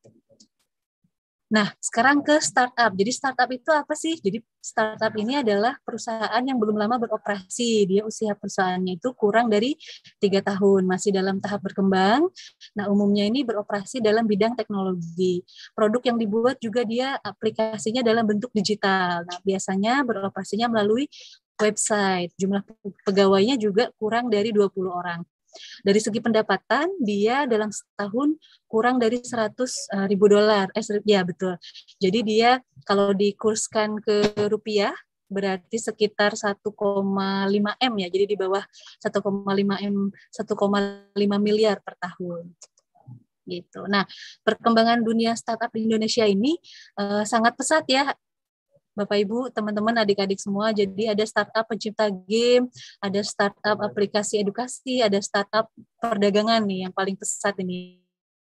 S3: Nah, sekarang ke startup. Jadi startup itu apa sih? Jadi startup ini adalah perusahaan yang belum lama beroperasi. Dia usia perusahaannya itu kurang dari 3 tahun, masih dalam tahap berkembang. Nah, umumnya ini beroperasi dalam bidang teknologi. Produk yang dibuat juga dia aplikasinya dalam bentuk digital. Nah, biasanya beroperasinya melalui website. Jumlah pegawainya juga kurang dari 20 orang. Dari segi pendapatan, dia dalam setahun kurang dari $100.000. Ya betul. Jadi dia kalau dikurskan ke rupiah, berarti sekitar 1,5 M ya. Jadi di bawah 1,5 M, 1,5 miliar per tahun. Gitu. Nah, perkembangan dunia startup di Indonesia ini sangat pesat ya. Bapak Ibu, teman-teman, adik-adik semua. Jadi ada startup pencipta game, ada startup aplikasi edukasi, ada startup perdagangan nih yang paling pesat ini.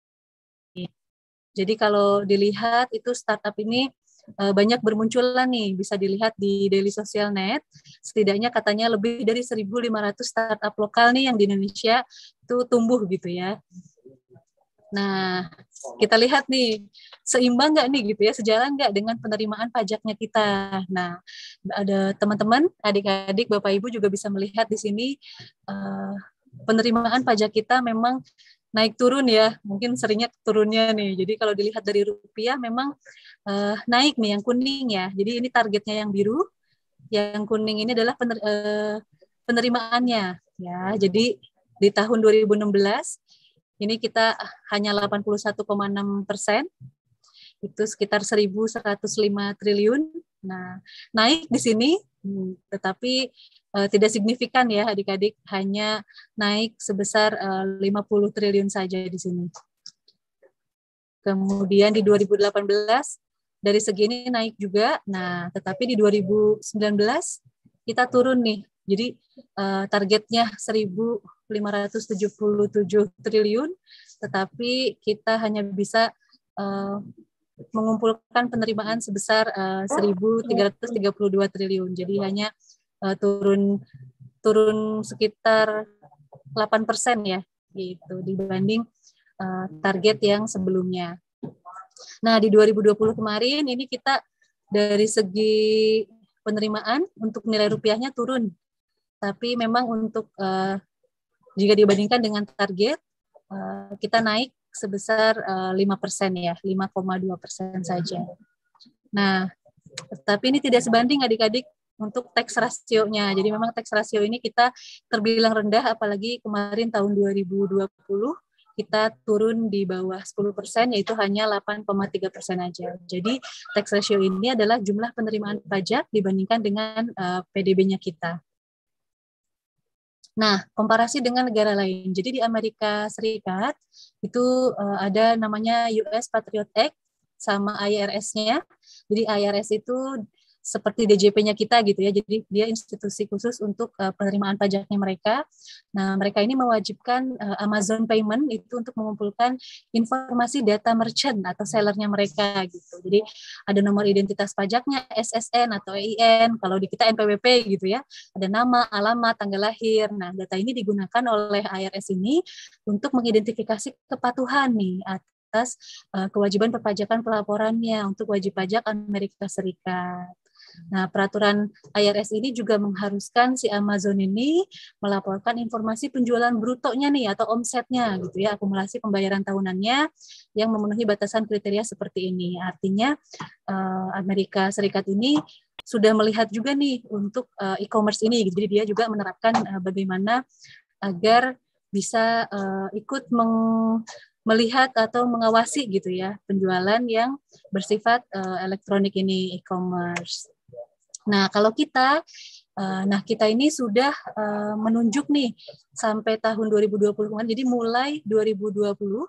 S3: Jadi kalau dilihat itu startup ini banyak bermunculan nih, bisa dilihat di Daily Social Net. Setidaknya katanya lebih dari 1.500 startup lokal nih yang di Indonesia itu tumbuh gitu ya. Nah, kita lihat nih, seimbang nggak nih gitu ya, sejalan nggak dengan penerimaan pajaknya kita. Nah, ada teman-teman, adik-adik, Bapak Ibu juga bisa melihat di sini penerimaan pajak kita memang naik turun ya, mungkin seringnya turunnya nih. Jadi kalau dilihat dari rupiah memang naik nih yang kuning ya. Jadi ini targetnya yang biru, yang kuning ini adalah penerimaannya ya. Jadi di tahun 2016 ini kita hanya 81,6%, itu sekitar 1.105 triliun. Nah, naik di sini, tetapi tidak signifikan ya adik-adik, hanya naik sebesar 50 triliun saja di sini. Kemudian di 2018, dari segini naik juga, nah tetapi di 2019 kita turun nih, jadi targetnya 1.500 577 triliun, tetapi kita hanya bisa mengumpulkan penerimaan sebesar 1.332 triliun. Jadi hanya turun sekitar 8% ya, gitu dibanding target yang sebelumnya. Nah, di 2020 kemarin ini kita dari segi penerimaan untuk nilai rupiahnya turun. Tapi memang untuk jika dibandingkan dengan target, kita naik sebesar 5% ya, 5,2% saja. Nah, tapi ini tidak sebanding adik-adik untuk tax ratio-nya. Jadi memang tax ratio ini kita terbilang rendah, apalagi kemarin tahun 2020 kita turun di bawah 10%, yaitu hanya 8,3% aja. Jadi tax ratio ini adalah jumlah penerimaan pajak dibandingkan dengan PDB-nya kita. Nah, komparasi dengan negara lain. Jadi di Amerika Serikat itu ada namanya US Patriot Act sama IRS-nya. Jadi IRS itu seperti DJP-nya kita gitu ya. Jadi dia institusi khusus untuk penerimaan pajaknya mereka. Nah, mereka ini mewajibkan Amazon Payment itu untuk mengumpulkan informasi data merchant atau sellernya mereka gitu. Jadi ada nomor identitas pajaknya, SSN atau EIN, kalau di kita NPWP gitu ya. Ada nama, alamat, tanggal lahir. Nah, data ini digunakan oleh IRS ini untuk mengidentifikasi kepatuhan nih atas kewajiban perpajakan pelaporannya untuk wajib pajak Amerika Serikat. Nah, peraturan IRS ini juga mengharuskan si Amazon ini melaporkan informasi penjualan brutonya nih atau omsetnya gitu ya, akumulasi pembayaran tahunannya yang memenuhi batasan kriteria seperti ini. Artinya Amerika Serikat ini sudah melihat juga nih untuk e-commerce ini, jadi dia juga menerapkan bagaimana agar bisa ikut melihat atau mengawasi gitu ya penjualan yang bersifat elektronik ini, e-commerce. Nah, kalau kita ini sudah menunjuk nih sampai tahun 2020 kemarin, jadi mulai 2020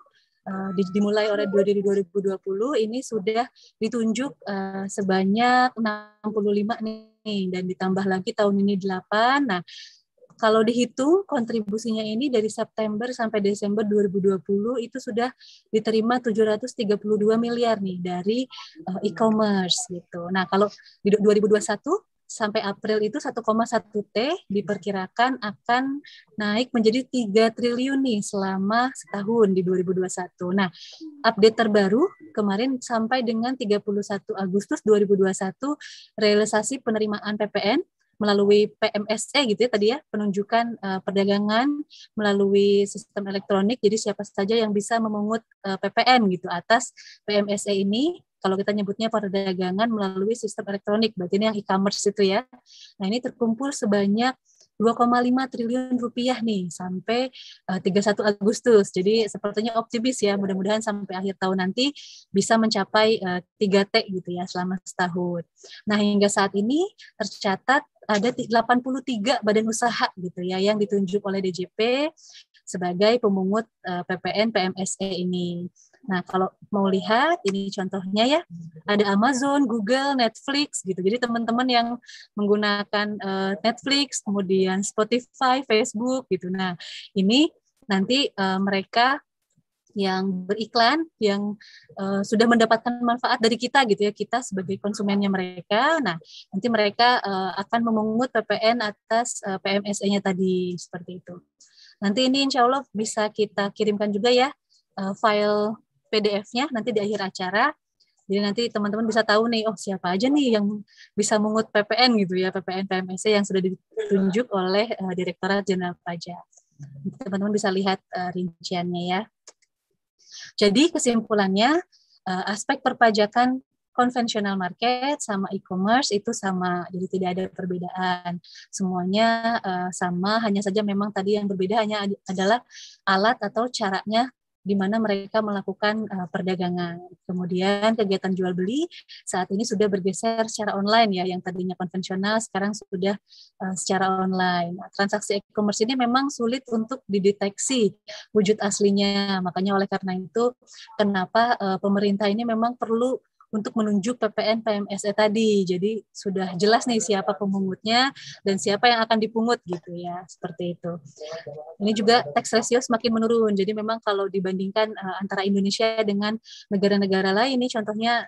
S3: dimulai oleh 2020 ini sudah ditunjuk sebanyak 65 nih, dan ditambah lagi tahun ini 8. Nah, kalau dihitung kontribusinya ini dari September sampai Desember 2020 itu sudah diterima 732 miliar nih dari e-commerce gitu. Nah, kalau di 2021 sampai April itu 1,1 T diperkirakan akan naik menjadi 3 triliun nih selama setahun di 2021. Nah, update terbaru kemarin sampai dengan 31 Agustus 2021 realisasi penerimaan PPN melalui PMSE gitu ya tadi ya, penunjukan perdagangan melalui sistem elektronik. Jadi siapa saja yang bisa memungut PPN gitu atas PMSE ini, kalau kita nyebutnya perdagangan melalui sistem elektronik, berarti ini yang e-commerce itu ya. Nah, ini terkumpul sebanyak 2,5 triliun rupiah nih sampai 31 Agustus. Jadi sepertinya optimis ya, mudah-mudahan sampai akhir tahun nanti bisa mencapai 3T gitu ya selama setahun. Nah, hingga saat ini tercatat ada 83 badan usaha gitu ya yang ditunjuk oleh DJP sebagai pemungut PPN PMSE ini. Nah, kalau mau lihat ini contohnya ya, ada Amazon, Google, Netflix gitu. Jadi teman-teman yang menggunakan Netflix, kemudian Spotify, Facebook gitu. Nah, ini nanti mereka yang beriklan, yang sudah mendapatkan manfaat dari kita gitu ya, kita sebagai konsumennya mereka. Nah, nanti mereka akan memungut PPN atas PMSE-nya tadi, seperti itu. Nanti ini insya Allah bisa kita kirimkan juga ya file PDF-nya nanti di akhir acara. Jadi nanti teman-teman bisa tahu nih, oh siapa aja nih yang bisa mungut PPN gitu ya, PPN PMSE yang sudah ditunjuk oleh Direktorat Jenderal Pajak. Teman-teman bisa lihat rinciannya ya. Jadi kesimpulannya, aspek perpajakan konvensional market sama e-commerce itu sama, jadi tidak ada perbedaan. Semuanya sama, hanya saja memang tadi yang berbeda hanya adalah alat atau caranya di mana mereka melakukan perdagangan. Kemudian kegiatan jual beli saat ini sudah bergeser secara online ya, yang tadinya konvensional sekarang sudah secara online. Transaksi e-commerce ini memang sulit untuk dideteksi wujud aslinya, makanya oleh karena itu kenapa pemerintah ini memang perlu untuk menunjuk PPN PMSE tadi. Jadi sudah jelas nih siapa pemungutnya dan siapa yang akan dipungut gitu ya, seperti itu. Ini juga tax ratio semakin menurun. Jadi memang kalau dibandingkan antara Indonesia dengan negara-negara lain, ini contohnya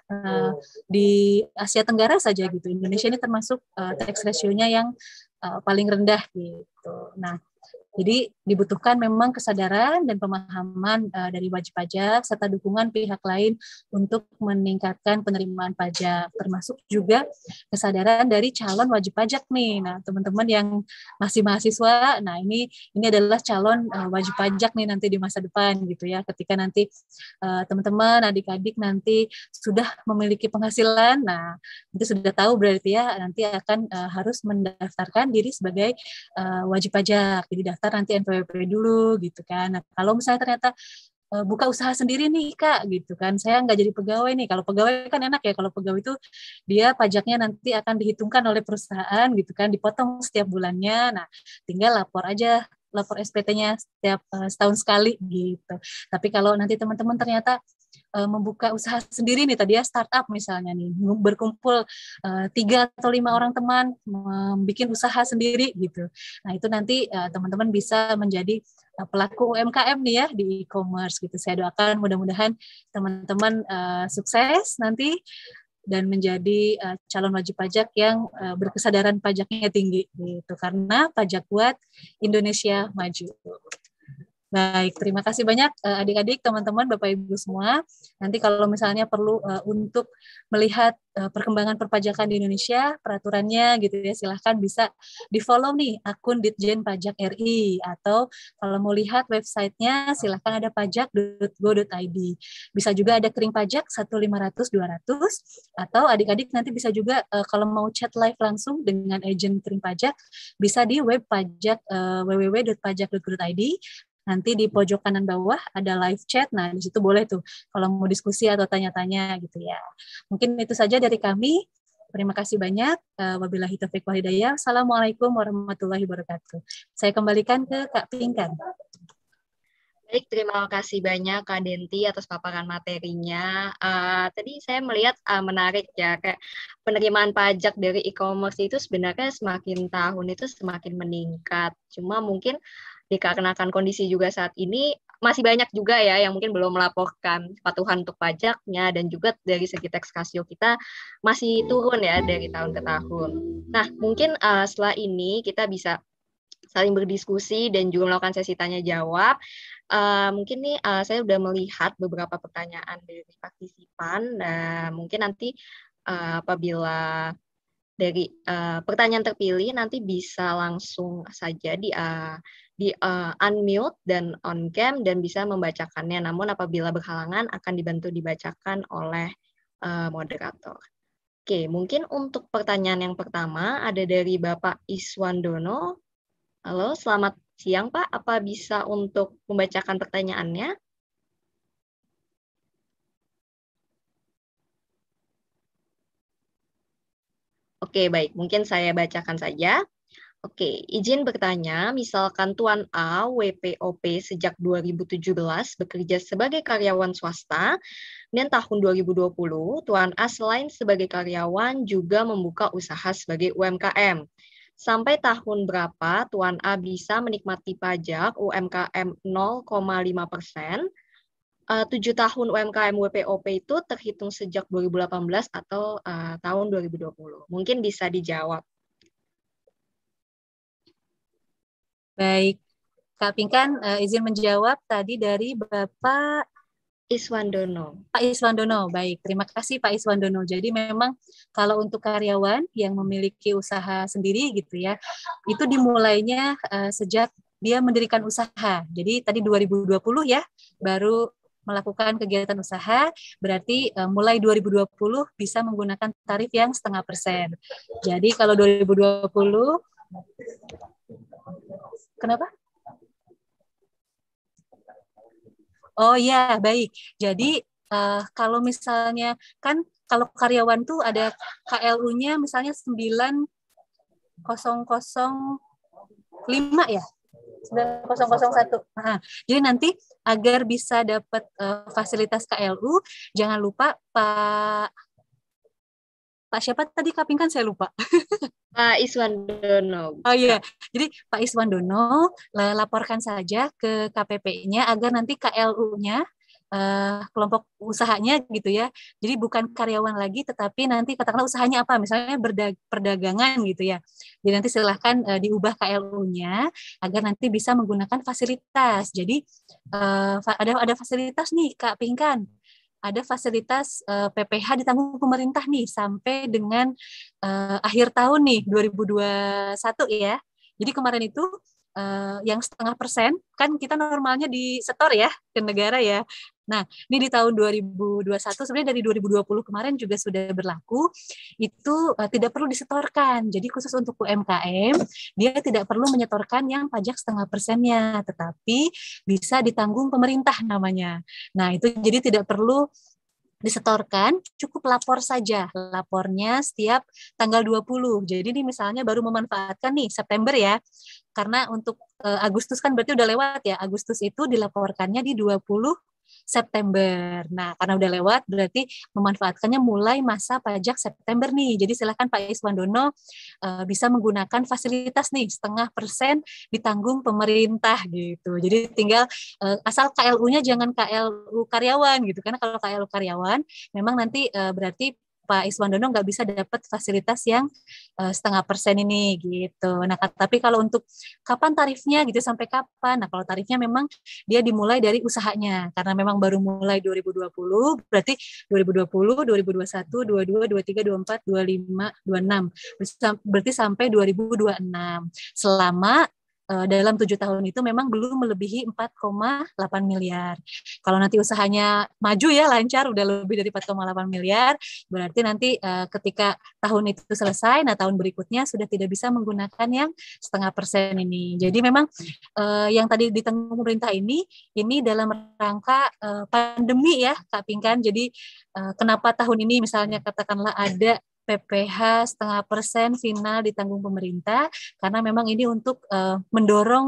S3: di Asia Tenggara saja gitu. Indonesia ini termasuk tax ratio-nya yang paling rendah gitu. Nah, jadi dibutuhkan memang kesadaran dan pemahaman dari wajib pajak serta dukungan pihak lain untuk meningkatkan penerimaan pajak, termasuk juga kesadaran dari calon wajib pajak nih. Nah, teman-teman yang masih mahasiswa, nah ini adalah calon wajib pajak nih nanti di masa depan gitu ya. Ketika nanti teman-teman, adik-adik nanti sudah memiliki penghasilan, nah itu sudah tahu berarti ya nanti akan harus mendaftarkan diri sebagai wajib pajak. Jadi daftar nanti NPWP dulu gitu kan. Nah, kalau misalnya ternyata buka usaha sendiri nih Kak gitu kan, saya nggak jadi pegawai nih. Kalau pegawai kan enak ya, kalau pegawai itu dia pajaknya nanti akan dihitungkan oleh perusahaan gitu kan, dipotong setiap bulannya. Nah, tinggal lapor SPT-nya setiap setahun sekali gitu. Tapi kalau nanti teman-teman ternyata membuka usaha sendiri nih tadi ya, startup misalnya nih, berkumpul 3 atau 5 orang teman membuat usaha sendiri gitu. Nah, itu nanti teman-teman bisa menjadi pelaku UMKM nih ya di e-commerce gitu. Saya doakan mudah-mudahan teman-teman sukses nanti dan menjadi calon wajib pajak yang berkesadaran pajaknya tinggi gitu, karena pajak buat Indonesia maju. Baik, terima kasih banyak adik-adik, teman-teman, Bapak Ibu semua. Nanti kalau misalnya perlu untuk melihat perkembangan perpajakan di Indonesia, peraturannya gitu ya, silahkan bisa di-follow nih akun Ditjen Pajak RI, atau kalau mau lihat websitenya silahkan ada pajak.go.id. Bisa juga ada kering pajak 1-500-200, atau adik-adik nanti bisa juga kalau mau chat live langsung dengan agen kering pajak, bisa di web pajak www.pajak.go.id. Nanti di pojok kanan bawah ada live chat. Nah, di situ boleh tuh kalau mau diskusi atau tanya-tanya gitu ya. Mungkin itu saja dari kami. Terima kasih banyak. Wabillahi taufiq wal hidayah. Assalamualaikum warahmatullahi wabarakatuh. Saya kembalikan ke Kak Pinkan.
S2: Baik, terima kasih banyak Kak Denti atas paparan materinya. Tadi saya melihat menarik ya, kayak penerimaan pajak dari e-commerce itu sebenarnya semakin tahun itu semakin meningkat. Cuma mungkin dikarenakan kondisi juga saat ini masih banyak juga ya yang mungkin belum melaporkan kepatuhan untuk pajaknya, dan juga dari segi tax ratio kita masih turun ya dari tahun ke tahun. Nah, mungkin setelah ini kita bisa saling berdiskusi dan juga melakukan sesi tanya jawab. Mungkin nih saya sudah melihat beberapa pertanyaan dari partisipan. Nah, mungkin nanti apabila dari pertanyaan terpilih nanti bisa langsung saja di unmute dan on cam dan bisa membacakannya. Namun apabila berhalangan akan dibantu dibacakan oleh moderator. Oke, mungkin untuk pertanyaan yang pertama ada dari Bapak Iswandono. Halo, selamat siang Pak. Apa bisa untuk membacakan pertanyaannya? Oke, baik. Mungkin saya bacakan saja. Oke, izin bertanya, misalkan Tuan A WPOP sejak 2017 bekerja sebagai karyawan swasta, dan tahun 2020 Tuan A selain sebagai karyawan juga membuka usaha sebagai UMKM. Sampai tahun berapa Tuan A bisa menikmati pajak UMKM 0,5%? 7 tahun UMKM WPOP itu terhitung sejak 2018 atau tahun 2020. Mungkin bisa dijawab.
S3: Baik, Kak Pinkan izin menjawab tadi dari Bapak
S2: Iswandono.
S3: Pak Iswandono, baik. Terima kasih Pak Iswandono. Jadi memang kalau untuk karyawan yang memiliki usaha sendiri gitu ya, itu dimulainya sejak dia mendirikan usaha. Jadi tadi 2020 ya, baru melakukan kegiatan usaha, berarti mulai 2020 bisa menggunakan tarif yang 0,5%. Jadi kalau 2020, kenapa? Oh ya, baik. Jadi kalau misalnya kan kalau karyawan tuh ada KLU-nya misalnya 9005 ya. 9001. Nah, jadi nanti agar bisa dapat fasilitas KLU, jangan lupa Pak Pak siapa tadi Kak Pinkan, saya lupa.
S2: Pak Iswandono.
S3: Oh iya, jadi Pak Iswandono laporkan saja ke KPP-nya agar nanti KLU-nya kelompok usahanya gitu ya. Jadi bukan karyawan lagi, tetapi nanti katakanlah usahanya apa, misalnya perdagangan gitu ya. Jadi nanti silahkan diubah KLU-nya agar nanti bisa menggunakan fasilitas. Jadi ada fasilitas nih Kak Pinkan. Ada fasilitas PPH ditanggung pemerintah nih sampai dengan akhir tahun nih 2021 ya. Jadi kemarin itu yang 0,5% kan kita normalnya disetor ya ke negara ya. Nah, ini di tahun 2021 sebenarnya dari 2020 kemarin juga sudah berlaku, itu tidak perlu disetorkan. Jadi khusus untuk UMKM, dia tidak perlu menyetorkan yang pajak 0,5%-nya, tetapi bisa ditanggung pemerintah namanya. Nah, itu jadi tidak perlu disetorkan, cukup lapor saja. Lapornya setiap tanggal 20. Jadi ini misalnya baru memanfaatkan nih September ya. Karena untuk Agustus kan berarti udah lewat ya. Agustus itu dilaporkannya di 20 September. Nah, karena udah lewat berarti memanfaatkannya mulai masa pajak September nih. Jadi silakan Pak Iswandono bisa menggunakan fasilitas nih 0,5% ditanggung pemerintah gitu. Jadi tinggal asal KLU-nya jangan KLU karyawan gitu. Karena kalau KLU karyawan memang nanti berarti Pak Iswandono nggak bisa dapat fasilitas yang 0,5% ini gitu. Nah, tapi kalau untuk kapan tarifnya gitu sampai kapan? Nah, kalau tarifnya memang dia dimulai dari usahanya karena memang baru mulai 2020, berarti 2020, 2021, 22, 23, 24, 25, 26. Berarti sampai 2026. Selama dalam 7 tahun itu memang belum melebihi 4,8 miliar. Kalau nanti usahanya maju ya lancar udah lebih dari 4,8 miliar, berarti nanti ketika tahun itu selesai, nah tahun berikutnya sudah tidak bisa menggunakan yang 0,5% ini. Jadi memang yang tadi ditanggung pemerintah ini dalam rangka pandemi ya Kak Pinkan. Jadi kenapa tahun ini misalnya katakanlah ada PPH 0,5% final ditanggung pemerintah karena memang ini untuk mendorong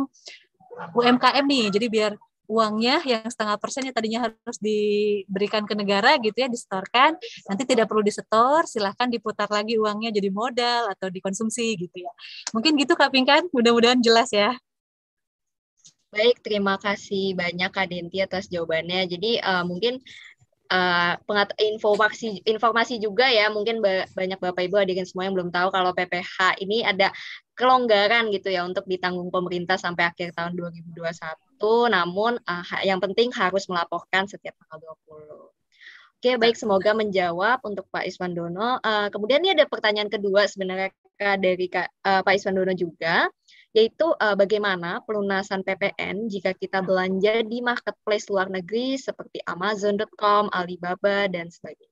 S3: UMKM nih. Jadi biar uangnya yang 0,5% yang tadinya harus diberikan ke negara gitu ya, disetorkan, nanti tidak perlu disetor, silahkan diputar lagi uangnya jadi modal atau dikonsumsi gitu ya. Mungkin gitu Kak Pinkan, mudah-mudahan jelas ya.
S2: Baik, terima kasih banyak Kak Denti atas jawabannya. Jadi mungkin informasi juga ya, mungkin banyak Bapak Ibu hadirin semua yang belum tahu kalau PPH ini ada kelonggaran gitu ya untuk ditanggung pemerintah sampai akhir tahun 2021, namun yang penting harus melaporkan setiap tanggal 20. Oke, baik, semoga menjawab untuk Pak Iswandono. Kemudian ini ada pertanyaan kedua sebenarnya dari Pak Iswandono juga, yaitu bagaimana pelunasan PPN jika kita belanja di marketplace luar negeri seperti Amazon.com, Alibaba, dan sebagainya.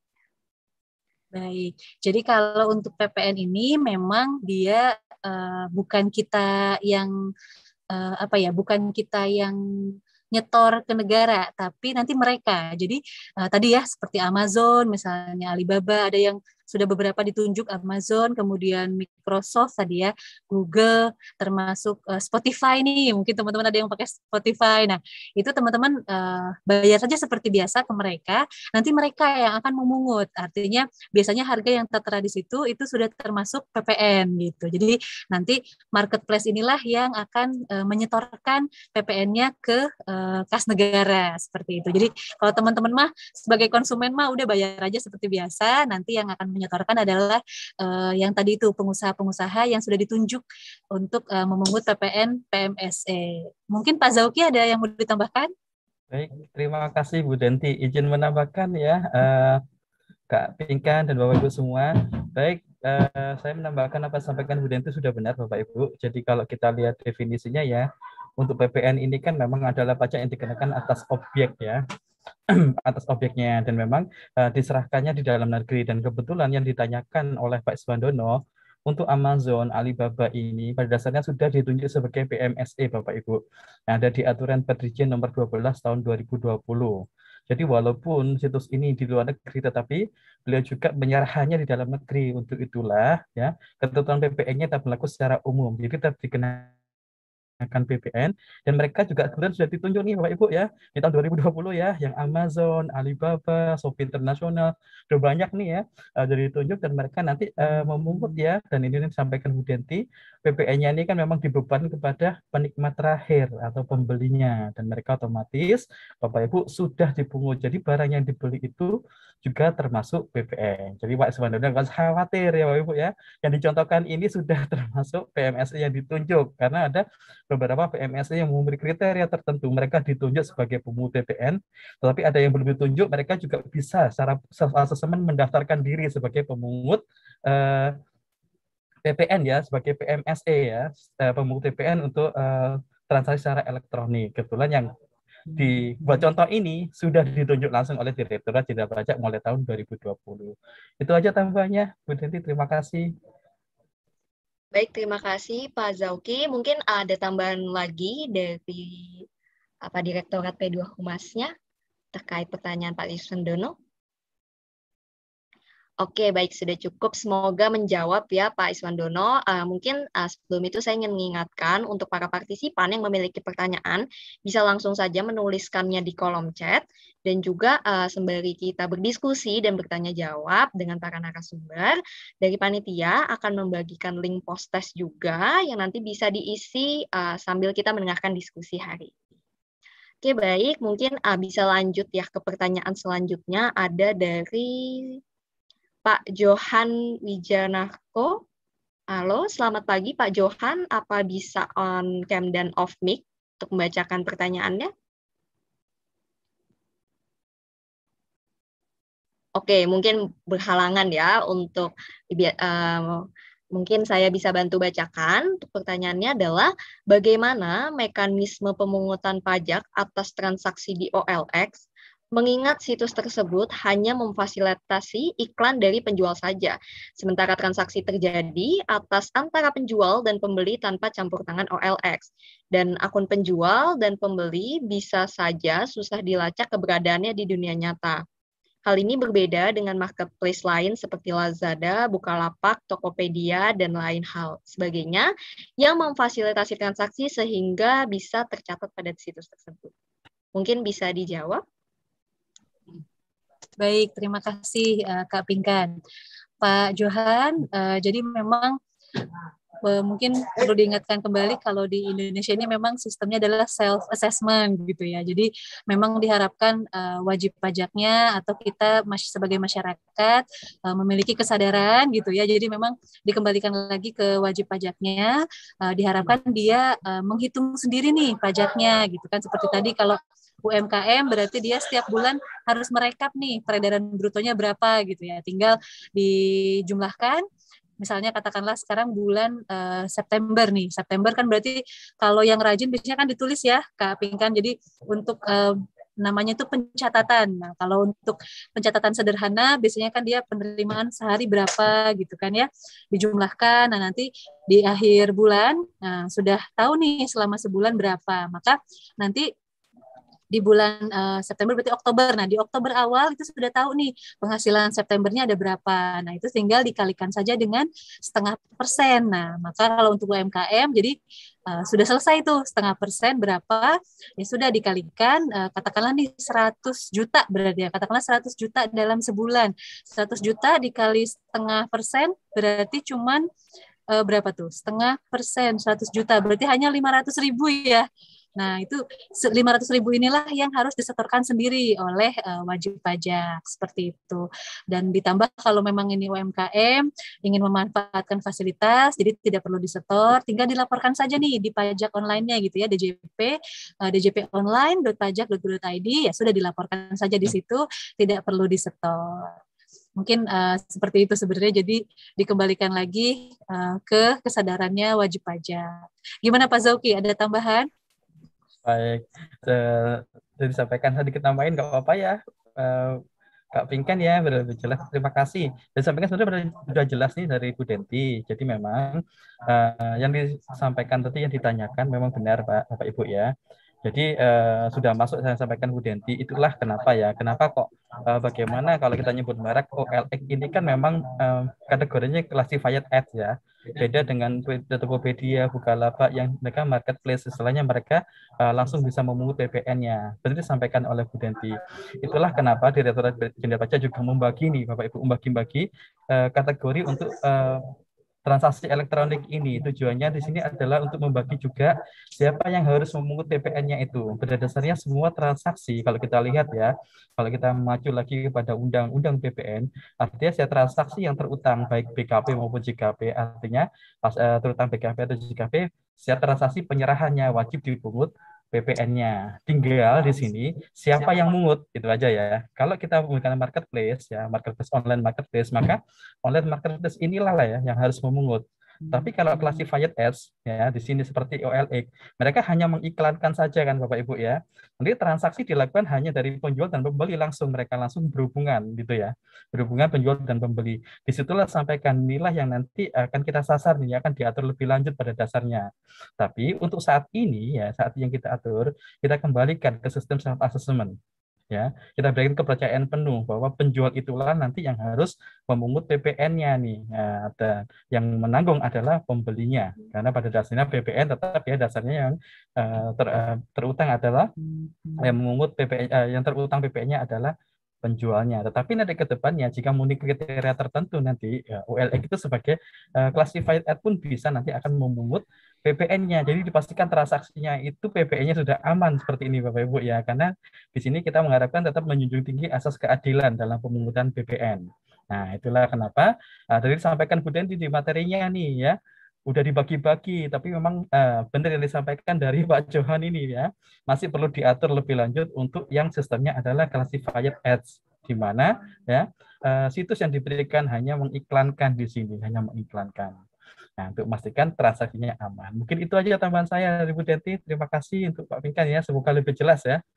S3: Baik, jadi kalau untuk PPN ini memang dia bukan kita yang bukan kita yang nyetor ke negara, tapi nanti mereka. Jadi tadi ya seperti Amazon, misalnya Alibaba, ada yang sudah beberapa ditunjuk Amazon, kemudian Microsoft tadi ya, Google, termasuk Spotify nih, mungkin teman-teman ada yang pakai Spotify. Nah, itu teman-teman bayar saja seperti biasa ke mereka, nanti mereka yang akan memungut. Artinya biasanya harga yang tertera di situ itu sudah termasuk PPN gitu. Jadi nanti marketplace inilah yang akan menyetorkan PPN-nya ke kas negara seperti itu. Jadi kalau teman-teman mah sebagai konsumen mah udah bayar aja seperti biasa, nanti yang akan menyetorkan adalah yang tadi itu pengusaha-pengusaha yang sudah ditunjuk untuk memungut PPN PMSE. Mungkin Pak Zauki ada yang mau ditambahkan?
S5: Baik, terima kasih Bu Denti. Izin menambahkan ya, Kak Pinkan dan Bapak Ibu semua. Baik, saya menambahkan apa sampaikan Bu Denti sudah benar Bapak Ibu. Jadi kalau kita lihat definisinya ya, untuk PPN ini kan memang adalah pajak yang dikenakan atas objek ya. Atas objeknya, dan memang diserahkannya di dalam negeri. Dan kebetulan yang ditanyakan oleh Pak Iswandono untuk Amazon, Alibaba ini pada dasarnya sudah ditunjuk sebagai PMSE Bapak Ibu. Nah, ada di aturan Pedirjen nomor 12 tahun 2020. Jadi walaupun situs ini di luar negeri, tetapi beliau juga menyerahannya di dalam negeri. Untuk itulah ya ketentuan PPN-nya tetap berlaku secara umum. Jadi tetap dikenakan menggunakan VPN, dan mereka juga kemudian sudah ditunjuk nih Bapak Ibu ya di tahun 2020 ya, yang Amazon, Alibaba, Shopee Internasional, sudah banyak nih ya jadi ditunjuk, dan mereka nanti memungut ya, dan ini disampaikan Bu Denti, VPN-nya ini kan memang dibebankan kepada penikmat terakhir atau pembelinya, dan mereka otomatis Bapak Ibu sudah dipungut. Jadi barang yang dibeli itu juga termasuk VPN. Jadi Pak Iswandono nggak usah khawatir ya Bapak Ibu ya. Yang dicontohkan ini sudah termasuk PMSI yang ditunjuk, karena ada beberapa PMSI yang memiliki kriteria tertentu. Mereka ditunjuk sebagai pemungut VPN, tetapi ada yang belum ditunjuk, mereka juga bisa secara self-assessment mendaftarkan diri sebagai pemungut VPN ya, sebagai PMSE ya, pemungut VPN untuk transaksi secara elektronik. Kebetulan yang buat contoh ini sudah ditunjuk langsung oleh Direktorat Jenderal Pajak mulai tahun 2020. Itu aja tambahannya, Bu Denti. Terima kasih.
S2: Baik, terima kasih Pak Zauki. Mungkin ada tambahan lagi dari Direktorat P2 Humasnya terkait pertanyaan Pak Iswandono. Oke, baik, sudah cukup. Semoga menjawab ya Pak Iswandono. Mungkin sebelum itu saya ingin mengingatkan untuk para partisipan yang memiliki pertanyaan, bisa langsung saja menuliskannya di kolom chat, dan juga sembari kita berdiskusi dan bertanya jawab dengan para narasumber, dari panitia akan membagikan link post test juga yang nanti bisa diisi sambil kita mendengarkan diskusi hari ini. Oke, baik, mungkin bisa lanjut ya ke pertanyaan selanjutnya, ada dari Pak Johan Wijanarko. Halo, selamat pagi Pak Johan. Apa bisa on cam dan off mic untuk membacakan pertanyaannya? Oke, mungkin berhalangan ya untuk mungkin saya bisa bantu bacakan. Untuk pertanyaannya adalah bagaimana mekanisme pemungutan pajak atas transaksi di OLX, mengingat situs tersebut hanya memfasilitasi iklan dari penjual saja, sementara transaksi terjadi atas antara penjual dan pembeli tanpa campur tangan OLX. Dan akun penjual dan pembeli bisa saja susah dilacak keberadaannya di dunia nyata. Hal ini berbeda dengan marketplace lain seperti Lazada, Bukalapak, Tokopedia, dan lain hal sebagainya yang memfasilitasi transaksi sehingga bisa tercatat pada situs tersebut. Mungkin bisa dijawab?
S3: Baik, terima kasih Kak Pinkan. Pak Johan, jadi memang mungkin perlu diingatkan kembali kalau di Indonesia ini memang sistemnya adalah self-assessment gitu ya. Jadi memang diharapkan wajib pajaknya atau kita sebagai masyarakat memiliki kesadaran gitu ya. Jadi memang dikembalikan lagi ke wajib pajaknya, diharapkan dia menghitung sendiri nih pajaknya gitu kan. Seperti tadi kalau UMKM berarti dia setiap bulan harus merekap nih peredaran brutonya berapa gitu ya. Tinggal dijumlahkan. Misalnya katakanlah sekarang bulan September nih. September kan berarti kalau yang rajin biasanya kan ditulis ya Kak Pinkan. Jadi untuk namanya itu pencatatan. Nah, kalau untuk pencatatan sederhana biasanya kan dia penerimaan sehari berapa gitu kan ya. Dijumlahkan. Nah, nanti di akhir bulan sudah tahu nih selama sebulan berapa. Maka nanti di bulan September berarti Oktober. Nah, di Oktober awal itu sudah tahu nih penghasilan Septembernya ada berapa. Nah, itu tinggal dikalikan saja dengan 0,5%. Nah, maka kalau untuk UMKM jadi sudah selesai tuh 0,5% berapa, ya sudah dikalikan katakanlah nih 100 juta berarti ya. Katakanlah 100 juta dalam sebulan. 100 juta dikali 0,5% berarti cuman berapa tuh? 0,5%, 100 juta berarti hanya 500.000 ya. Nah, itu 500.000 inilah yang harus disetorkan sendiri oleh wajib pajak, seperti itu. Dan ditambah kalau memang ini UMKM ingin memanfaatkan fasilitas, jadi tidak perlu disetor, tinggal dilaporkan saja nih di pajak online-nya gitu ya, DJP, djponline.pajak.go.id, ya sudah dilaporkan saja di situ, tidak perlu disetor. Mungkin seperti itu sebenarnya, jadi dikembalikan lagi ke kesadarannya wajib pajak. Gimana Pak Zauki, ada tambahan?
S5: Baik, sudah disampaikan sedikit tambahin nggak apa-apa ya, Kak Pinkan ya, lebih jelas. Terima kasih. Dan sampaikan sebenarnya sudah jelas nih dari Bu Denti. Jadi memang yang disampaikan tadi yang ditanyakan memang benar Pak Bapak Ibu ya. Jadi sudah masuk saya sampaikan Bu Denti, itulah kenapa ya, kenapa kok bagaimana kalau kita nyebut merek OLX ini kan memang kategorinya classified ads ya. Beda dengan Tokopedia, Bukalapak yang mereka marketplace, istilahnya mereka langsung bisa memungut PPN-nya. Benar disampaikan oleh Bu Denti. Itulah kenapa Direktorat Jenderal Pajak juga membagi nih Bapak Ibu, membagi-bagi kategori untuk transaksi elektronik ini. Tujuannya di sini adalah untuk membagi juga siapa yang harus memungut PPN-nya itu. Pada dasarnya semua transaksi, kalau kita lihat ya, kalau kita maju lagi kepada undang-undang PPN, artinya setiap transaksi yang terutang, baik BKP maupun JKP, artinya terutang BKP atau JKP, setiap transaksi penyerahannya wajib dipungut PPN-nya. Tinggal di sini siapa yang mungut, itu aja ya. Kalau kita menggunakan marketplace ya, marketplace online marketplace, maka online marketplace inilah lah ya yang harus memungut. Tapi kalau classified ads ya di sini seperti OLX, mereka hanya mengiklankan saja kan Bapak Ibu ya. Nanti transaksi dilakukan hanya dari penjual dan pembeli langsung, mereka langsung berhubungan gitu ya. Berhubungan penjual dan pembeli. Disitulah sampaikan nilai yang nanti akan kita sasar nih, akan diatur lebih lanjut pada dasarnya. Tapi untuk saat ini ya, saat yang kita atur, kita kembalikan ke sistem self assessment. Ya, kita berikan kepercayaan penuh bahwa penjual itulah nanti yang harus memungut PPN-nya nih. Nah, dan yang menanggung adalah pembelinya, karena pada dasarnya PPN tetap ya dasarnya yang terutang adalah yang memungut PPN, yang terutang PPN-nya adalah penjualnya. Tetapi nanti ke depannya jika memenuhi kriteria tertentu nanti ya, OLX itu sebagai classified ad pun bisa nanti akan memungut PPN-nya. Jadi dipastikan transaksinya itu PPN-nya sudah aman seperti ini Bapak Ibu ya. Karena di sini kita mengharapkan tetap menjunjung tinggi asas keadilan dalam pemungutan PPN. Nah, itulah kenapa tadi disampaikan Bu Denti di materinya nih ya. Udah dibagi-bagi, tapi memang benar yang disampaikan dari Pak Johan ini ya, masih perlu diatur lebih lanjut untuk yang sistemnya adalah classified ads, di mana ya situs yang diberikan hanya mengiklankan di sini, hanya mengiklankan. Nah, untuk memastikan transaksinya aman. Mungkin itu aja tambahan saya dari Bu Denti. Terima kasih untuk Pak Pinkan ya, semoga lebih jelas ya.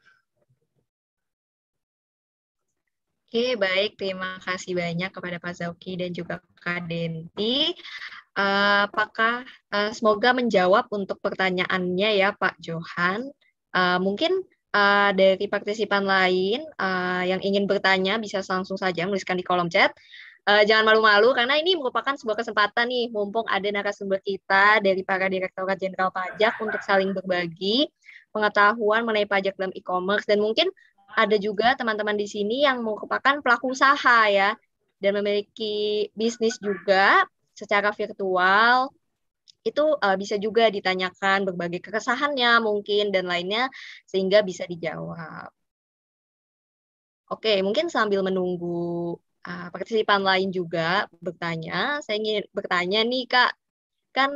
S2: Oke, baik. Terima kasih banyak kepada Pak Zauki dan juga Kak Denti. Apakah semoga menjawab untuk pertanyaannya ya Pak Johan. Mungkin dari partisipan lain yang ingin bertanya bisa langsung saja menuliskan di kolom chat. Jangan malu-malu karena ini merupakan sebuah kesempatan nih, mumpung ada narasumber kita dari para Direktorat Jenderal Pajak untuk saling berbagi pengetahuan mengenai pajak dalam e-commerce, dan mungkin ada juga teman-teman di sini yang merupakan pelaku usaha ya dan memiliki bisnis juga secara virtual. Itu bisa juga ditanyakan berbagai keresahannya mungkin dan lainnya sehingga bisa dijawab. Oke, mungkin sambil menunggu partisipan lain juga bertanya, saya ingin bertanya nih Kak, kan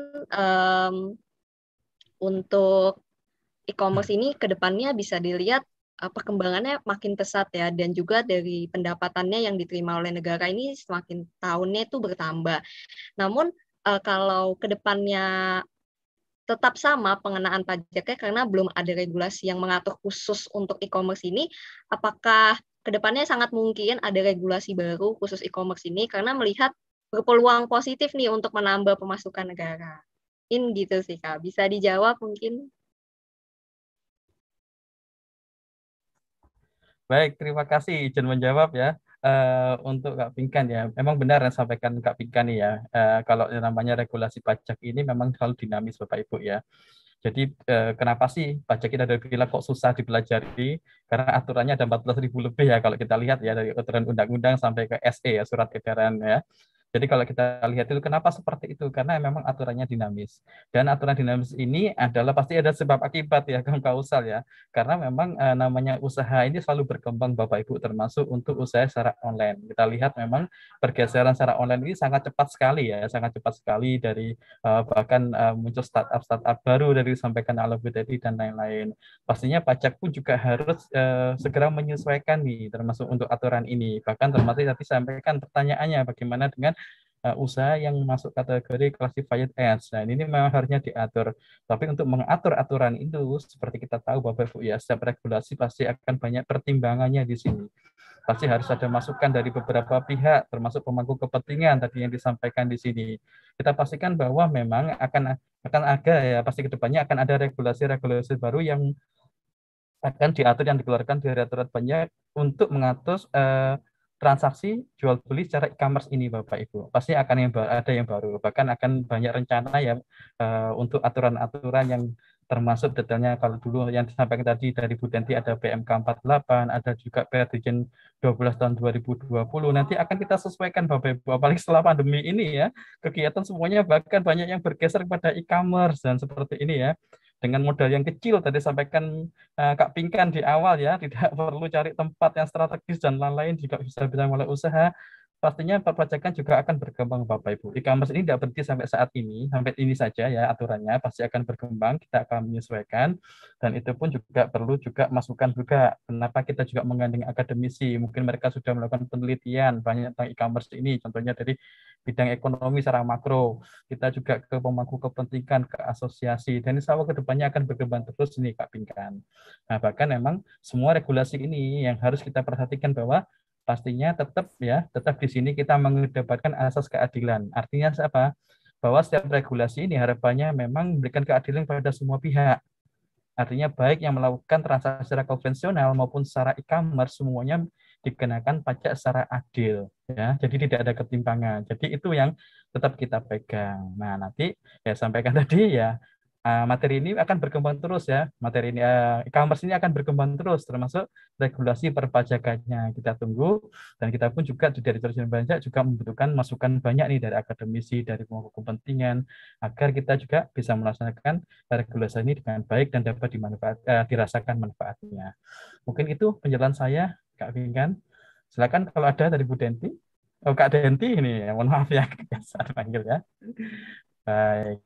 S2: untuk e-commerce ini ke depannya bisa dilihat perkembangannya makin pesat ya, dan juga dari pendapatannya yang diterima oleh negara ini semakin tahunnya itu bertambah. Namun kalau ke depannya tetap sama pengenaan pajaknya karena belum ada regulasi yang mengatur khusus untuk e-commerce ini, apakah kedepannya sangat mungkin ada regulasi baru khusus e-commerce ini karena melihat berpeluang positif nih untuk menambah pemasukan negara? In gitu sih Kak, bisa dijawab mungkin?
S5: Baik, terima kasih izin menjawab ya. Untuk Kak Pinkan ya, memang benar yang sampaikan Kak Pinkan ya. Kalau yang namanya regulasi pajak ini memang selalu dinamis Bapak Ibu ya. Jadi kenapa sih pajak kita ada bilang kok susah dipelajari? Karena aturannya ada 14.000 lebih ya kalau kita lihat ya, dari aturan undang-undang sampai ke SE ya, surat edaran ya. Jadi kalau kita lihat itu kenapa seperti itu? Karena memang aturannya dinamis. Dan aturan dinamis ini adalah pasti ada sebab akibat ya, kausal ya. Karena memang namanya usaha ini selalu berkembang Bapak Ibu, termasuk untuk usaha secara online. Kita lihat memang pergeseran secara online ini sangat cepat sekali ya, sangat cepat sekali dari bahkan muncul startup baru dari disampaikan oleh Bu Denti dan lain-lain. Pastinya pajak pun juga harus segera menyesuaikan nih, termasuk untuk aturan ini. Bahkan termasuk tadi sampaikan pertanyaannya bagaimana dengan usaha yang masuk kategori classified ads. Nah, ini memang harusnya diatur. Tapi untuk mengatur aturan itu, seperti kita tahu Bapak Ibu ya, setiap regulasi pasti akan banyak pertimbangannya di sini. Pasti harus ada masukan dari beberapa pihak, termasuk pemangku kepentingan tadi yang disampaikan di sini. Kita pastikan bahwa memang akan ada ya, pasti kedepannya akan ada regulasi-regulasi baru yang akan diatur yang dikeluarkan dari aturan banyak untuk mengatur transaksi jual beli secara e-commerce ini, Bapak Ibu. Pasti akan ada yang baru, bahkan akan banyak rencana ya untuk aturan-aturan yang termasuk detailnya. Kalau dulu yang disampaikan tadi dari Bu Tenti ada PMK 48, ada juga Perdijen 12 tahun 2020. Nanti akan kita sesuaikan Bapak Ibu, apalagi setelah pandemi ini ya, kegiatan semuanya bahkan banyak yang bergeser kepada e-commerce dan seperti ini ya. Dengan modal yang kecil tadi sampaikan Kak Pinkan di awal ya, tidak perlu cari tempat yang strategis dan lain-lain, juga bisa mulai usaha. Pastinya perpajakan juga akan berkembang Bapak Ibu. E-commerce ini tidak berhenti sampai saat ini, sampai ini saja ya aturannya, pasti akan berkembang, kita akan menyesuaikan, dan itu pun juga perlu juga masukan juga. Kenapa kita juga menggandeng akademisi, mungkin mereka sudah melakukan penelitian banyak tentang e-commerce ini, contohnya dari bidang ekonomi secara makro, kita juga ke pemangku kepentingan, ke asosiasi, dan insya Allah kedepannya akan berkembang terus ini Kak Pinkan. Nah bahkan memang semua regulasi ini yang harus kita perhatikan bahwa pastinya tetap di sini kita mengedepankan asas keadilan. Artinya apa? Bahwa setiap regulasi ini harapannya memang memberikan keadilan pada semua pihak. Artinya baik yang melakukan transaksi secara konvensional maupun secara e-commerce semuanya dikenakan pajak secara adil ya. Jadi tidak ada ketimpangan. Jadi itu yang tetap kita pegang. Nah, nanti ya sampaikan tadi ya materi ini akan berkembang terus ya. Materi ini e-commerce ini akan berkembang terus termasuk regulasi perpajakannya. Kita tunggu dan kita pun juga dari Dirjen Pajak juga membutuhkan masukan banyak nih dari akademisi, dari pemangku kepentingan agar kita juga bisa melaksanakan regulasi ini dengan baik dan dapat dirasakan manfaatnya. Mungkin itu penjelasan saya, Kak Pinkan. Silakan kalau ada dari Bu Denti. Oh, Kak Denti ini, mohon maaf ya, kebiasaan panggil ya. Baik.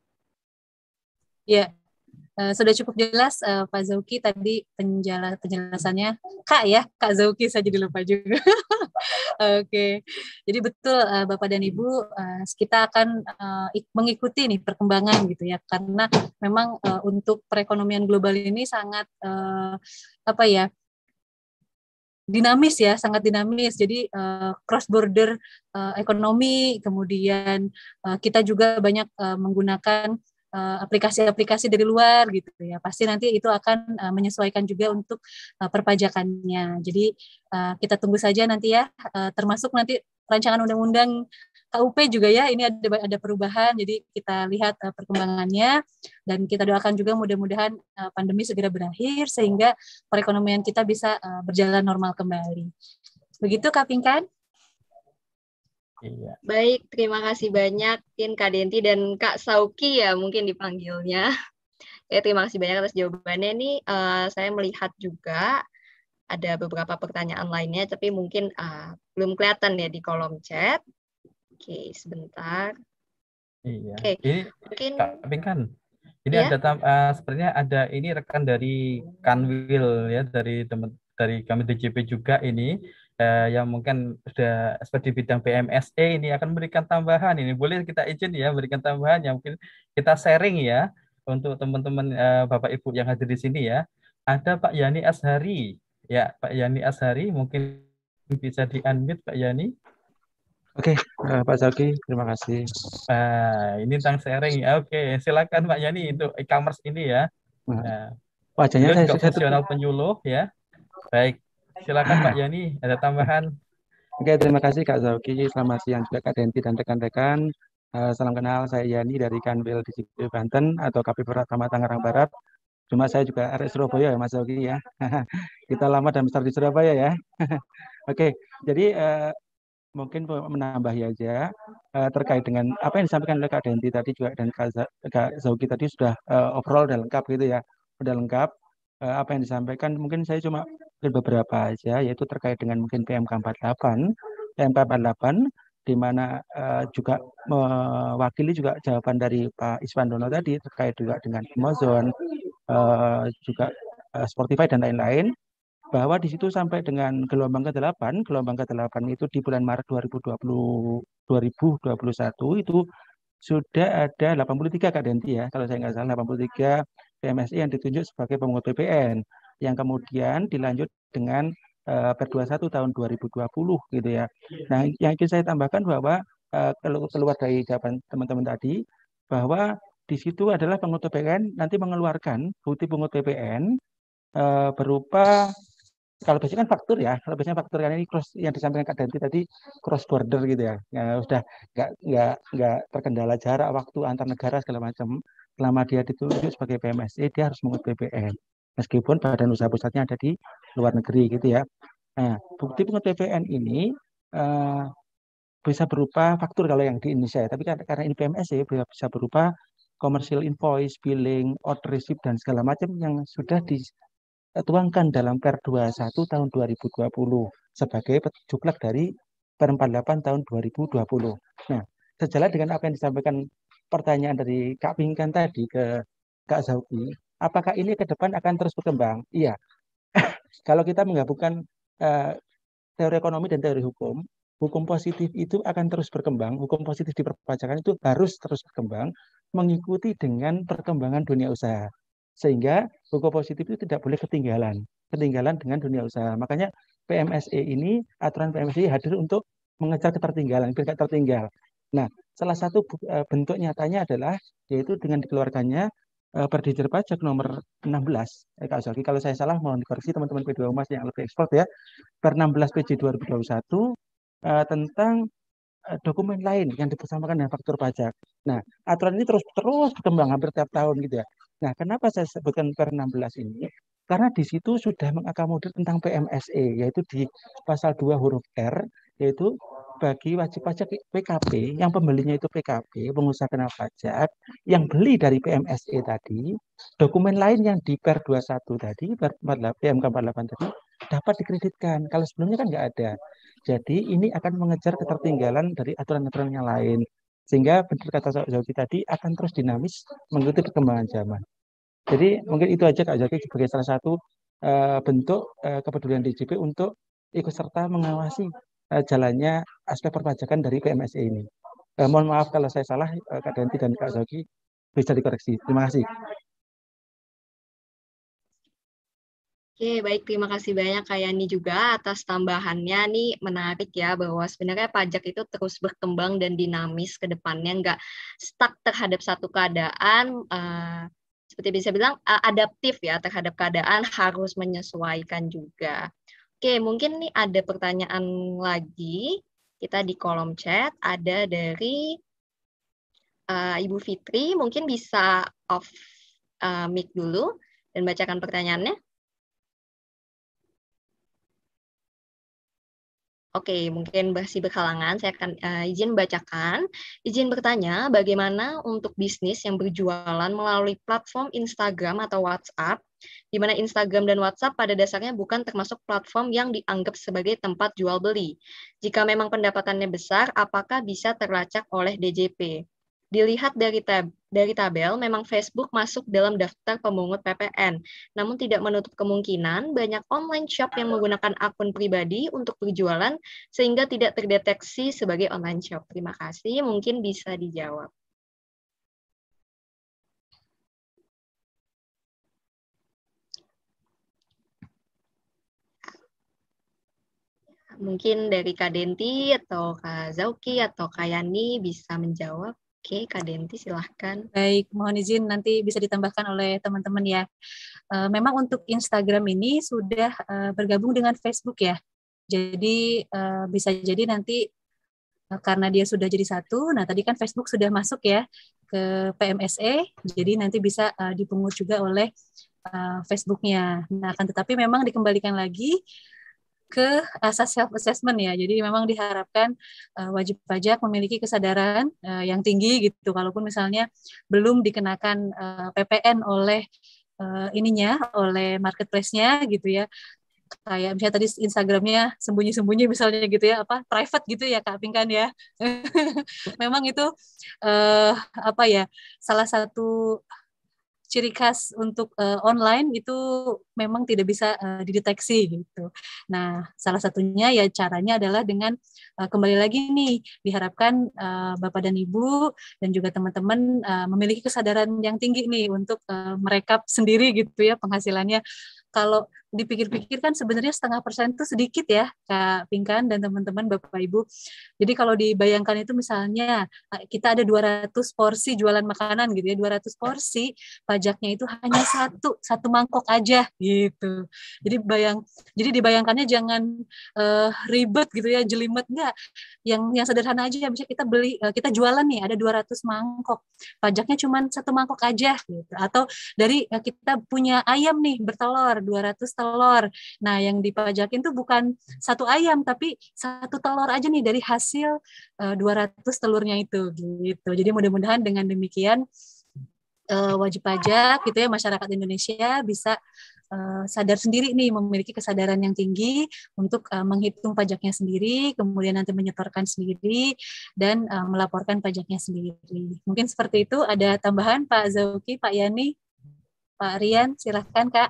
S3: Ya, sudah cukup jelas Pak Zauki tadi penjelasannya. Kak Zauki saya jadi lupa juga. Oke, jadi betul Bapak dan Ibu, kita akan mengikuti nih perkembangan gitu ya, karena memang untuk perekonomian global ini sangat dinamis ya, sangat dinamis. Jadi cross border ekonomi, kemudian kita juga banyak menggunakan aplikasi-aplikasi dari luar gitu ya. Pasti nanti itu akan menyesuaikan juga untuk perpajakannya. Jadi kita tunggu saja nanti ya, termasuk nanti rancangan undang-undang KUP juga ya, ini ada perubahan, jadi kita lihat perkembangannya dan kita doakan juga mudah-mudahan pandemi segera berakhir sehingga perekonomian kita bisa berjalan normal kembali. Begitu Kak Pinkan?
S5: Iya.
S2: Baik, terima kasih banyak Kak Denti dan Kak Sauki ya mungkin dipanggilnya. Terima kasih banyak atas jawabannya. Ini saya melihat juga ada beberapa pertanyaan lainnya, tapi mungkin belum kelihatan ya di kolom chat. Oke, sebentar.
S5: Iya.
S2: Oke,
S5: Ini
S2: mungkin
S5: Kak Pinkan. Ini
S2: ya?
S5: ada sebenarnya ada ini rekan dari Kanwil ya, dari teman dari kami DJP juga ini yang mungkin sudah expert di bidang PMSE ini akan memberikan tambahan. Ini boleh kita izin ya berikan tambahan yang mungkin kita sharing ya untuk teman-teman Bapak Ibu yang hadir di sini ya. Ada Pak Yani Ashari. Ya, Pak Yani Ashari mungkin bisa di-unmute Pak Yani.
S6: Oke, Pak Zaki, terima kasih.
S5: Ini tentang sharing. Oke, silakan Pak Yani untuk e-commerce ini ya. Nah,
S6: wajahnya
S5: beliau juga
S6: saya
S5: fungsional penyuluh ya. Baik, silakan Pak Yani, ada tambahan.
S6: Oke, terima kasih Kak Zaki. Selamat siang juga Kak Denti dan rekan-rekan. Salam kenal, saya Yani dari Kanwil DJP Banten atau KP Pratama Tangerang Barat. Cuma saya juga arek Surabaya ya Mas Zaki ya. Kita lama dan besar di Surabaya ya. Oke, jadi mungkin menambah aja terkait dengan apa yang disampaikan oleh Kak Denti tadi juga dan Kak Zauki tadi sudah overall udah lengkap gitu ya, udah lengkap apa yang disampaikan. Mungkin saya cuma beberapa aja, yaitu terkait dengan mungkin PMK 48, PMK 48 di mana juga mewakili juga jawaban dari Pak Iswandono tadi terkait juga dengan Amazon, juga Spotify dan lain-lain, bahwa di situ sampai dengan gelombang ke-8 itu di bulan Maret 2021 itu sudah ada 83 Kak Denti ya, kalau saya nggak salah 83 PMSI yang ditunjuk sebagai pemungut PPN, yang kemudian dilanjut dengan per 21 tahun 2020 gitu ya. Nah, yang ingin saya tambahkan bahwa keluar dari jawaban teman-teman tadi, bahwa di situ adalah pemungut PPN nanti mengeluarkan bukti pungut PPN berupa, kalau biasanya kan faktur ya, kalau biasanya faktur kan ini cross, yang disampaikan Kak Danti tadi cross border gitu ya, sudah nggak terkendala jarak waktu antar negara segala macam. Selama dia ditunjuk sebagai PMSE, dia harus mengut BPN, meskipun badan usaha pusatnya ada di luar negeri gitu ya. Nah, bukti pungut BPN ini bisa berupa faktur kalau yang di Indonesia ya, tapi karena ini PMSE bisa berupa commercial invoice, billing, order receipt dan segala macam yang sudah dituangkan dalam Per 21 tahun 2020 sebagai juklak dari Per 48 tahun 2020. Nah, sejalan dengan apa yang disampaikan pertanyaan dari Kak Pinkan tadi ke Kak Zauki, apakah ini ke depan akan terus berkembang? Iya. Kalau kita menggabungkan teori ekonomi dan teori hukum positif itu akan terus berkembang. Hukum positif di perpajakan itu harus terus berkembang mengikuti dengan perkembangan dunia usaha. Sehingga hukum positif itu tidak boleh ketinggalan dengan dunia usaha. Makanya PMSE ini, aturan PMSE hadir untuk mengejar ketertinggalan, biar tidak tertinggal. Nah, salah satu bentuk nyatanya adalah yaitu dengan dikeluarkannya Perdijer Pajak nomor 16. Kak Zaki, kalau saya salah mohon dikoreksi teman-teman P2 Humas yang lebih ekspor ya. Per 16 PJ 2021 tentang dokumen lain yang dipersamakan dengan faktur pajak. Nah, aturan ini terus berkembang hampir tiap tahun gitu ya. Nah, kenapa saya sebutkan Per 16 ini? Karena di situ sudah mengakomodir tentang PMSE, yaitu di pasal 2 huruf R, yaitu bagi wajib pajak PKP, yang pembelinya itu PKP, pengusaha kena pajak, yang beli dari PMSE tadi, dokumen lain yang di Per 21 tadi, PMK 48 tadi, dapat dikreditkan. Kalau sebelumnya kan nggak ada. Jadi ini akan mengejar ketertinggalan dari aturan-aturan yang lain. Sehingga benar kata Zauki tadi akan terus dinamis mengikuti perkembangan zaman. Jadi mungkin itu aja Kak Zauki sebagai salah satu bentuk kepedulian DJP untuk ikut serta mengawasi jalannya aspek perpajakan dari PMSE ini. Mohon maaf kalau saya salah, Kak Danti dan Kak Zauki bisa dikoreksi. Terima kasih.
S2: Oke, baik. Terima kasih banyak Kak Yani juga atas tambahannya. Nih menarik ya bahwa sebenarnya pajak itu terus berkembang dan dinamis ke depannya, nggak stuck terhadap satu keadaan. Seperti bisa bilang adaptif ya terhadap keadaan, harus menyesuaikan juga. Oke, mungkin nih ada pertanyaan lagi. Kita di kolom chat ada dari Ibu Fitri. Mungkin bisa off mic dulu dan bacakan pertanyaannya. Oke, mungkin masih berhalangan, saya akan izin bacakan. Izin bertanya, bagaimana untuk bisnis yang berjualan melalui platform Instagram atau WhatsApp, di mana Instagram dan WhatsApp pada dasarnya bukan termasuk platform yang dianggap sebagai tempat jual beli. Jika memang pendapatannya besar, apakah bisa terlacak oleh DJP? Dilihat dari tabel, memang Facebook masuk dalam daftar pemungut PPN. Namun tidak menutup kemungkinan banyak online shop yang menggunakan akun pribadi untuk berjualan sehingga tidak terdeteksi sebagai online shop. Terima kasih, mungkin bisa dijawab. Mungkin dari Kak Denti atau Kak Zauki atau Kak Yani bisa menjawab. Oke, Kak Denti silahkan.
S3: Baik, mohon izin nanti bisa ditambahkan oleh teman-teman ya. Memang untuk Instagram ini sudah bergabung dengan Facebook ya. Jadi bisa jadi nanti karena dia sudah jadi satu, nah tadi kan Facebook sudah masuk ya ke PMSE, jadi nanti bisa dipungut juga oleh Facebook-nya. Nah, akan tetapi memang dikembalikan lagi ke asas self-assessment ya. Jadi memang diharapkan wajib pajak memiliki kesadaran yang tinggi gitu. Kalaupun misalnya belum dikenakan PPN oleh oleh marketplace-nya gitu ya. Kayak misalnya tadi Instagramnya sembunyi-sembunyi misalnya gitu ya, private gitu ya Kak Pinkan ya. Memang itu salah satu ciri khas untuk online itu memang tidak bisa dideteksi gitu. Nah, salah satunya ya caranya adalah dengan kembali lagi nih diharapkan Bapak dan Ibu dan juga teman-teman memiliki kesadaran yang tinggi nih untuk merekap sendiri gitu ya penghasilannya. Kalau dipikir-pikir kan sebenarnya 0,5% itu sedikit ya, Kak Pinkan dan teman-teman Bapak Ibu. Jadi kalau dibayangkan itu misalnya kita ada 200 porsi jualan makanan gitu ya, 200 porsi, pajaknya itu hanya satu mangkok aja gitu. Jadi dibayangkannya jangan ribet gitu ya, jelimet, enggak. Yang sederhana aja, misalnya kita jualan nih ada 200 mangkok, pajaknya cuma satu mangkok aja gitu. Atau dari kita punya ayam nih bertelur 200 telur. Nah, yang dipajakin tuh bukan satu ayam tapi satu telur aja nih dari hasil 200 telurnya itu gitu. Jadi mudah-mudahan dengan demikian wajib pajak gitu ya, masyarakat Indonesia bisa sadar sendiri nih, memiliki kesadaran yang tinggi untuk menghitung pajaknya sendiri, kemudian nanti menyetorkan sendiri dan melaporkan pajaknya sendiri. Mungkin seperti itu. Ada tambahan Pak Zauki, Pak Yani, Pak Rian, silahkan Kak.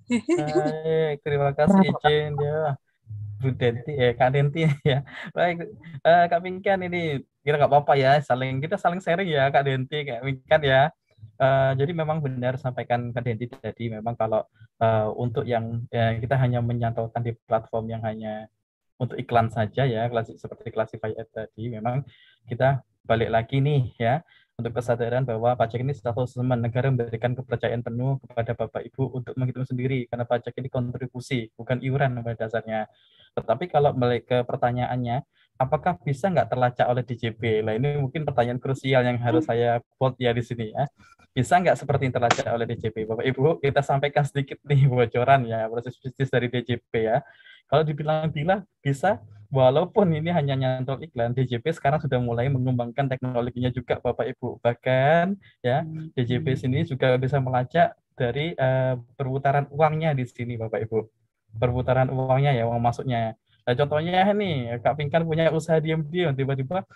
S5: Baik, terima kasih izin ya Bu Denti, Kak Denti ya. Baik, Kak Pinkan ini kira nggak apa-apa ya, kita saling sharing ya Kak Denti, Kak Pinkan ya. Jadi memang benar sampaikan Kak Denti tadi, memang kalau untuk yang kita hanya menyantolkan di platform yang hanya untuk iklan saja ya, seperti classified tadi, memang kita balik lagi nih ya, untuk kesadaran bahwa pajak ini satu instrumen negara memberikan kepercayaan penuh kepada Bapak Ibu untuk menghitung sendiri, karena pajak ini kontribusi, bukan iuran pada dasarnya. Tetapi kalau balik ke pertanyaannya, apakah bisa nggak terlacak oleh DJP? Nah, ini mungkin pertanyaan krusial yang harus saya quote ya di sini ya. Bisa nggak seperti yang terlacak oleh DJP? Bapak Ibu, kita sampaikan sedikit nih bocoran ya, proses bisnis dari DJP ya. Kalau dibilang-bilang bisa, walaupun ini hanya nyantol iklan, DJP sekarang sudah mulai mengembangkan teknologinya juga Bapak Ibu. Bahkan ya, DJP sini juga bisa melacak dari perputaran uangnya di sini Bapak Ibu. Perputaran uangnya ya, uang masuknya. Nah, contohnya nih, Kak Pinkan punya usaha diam-diam, tiba-tiba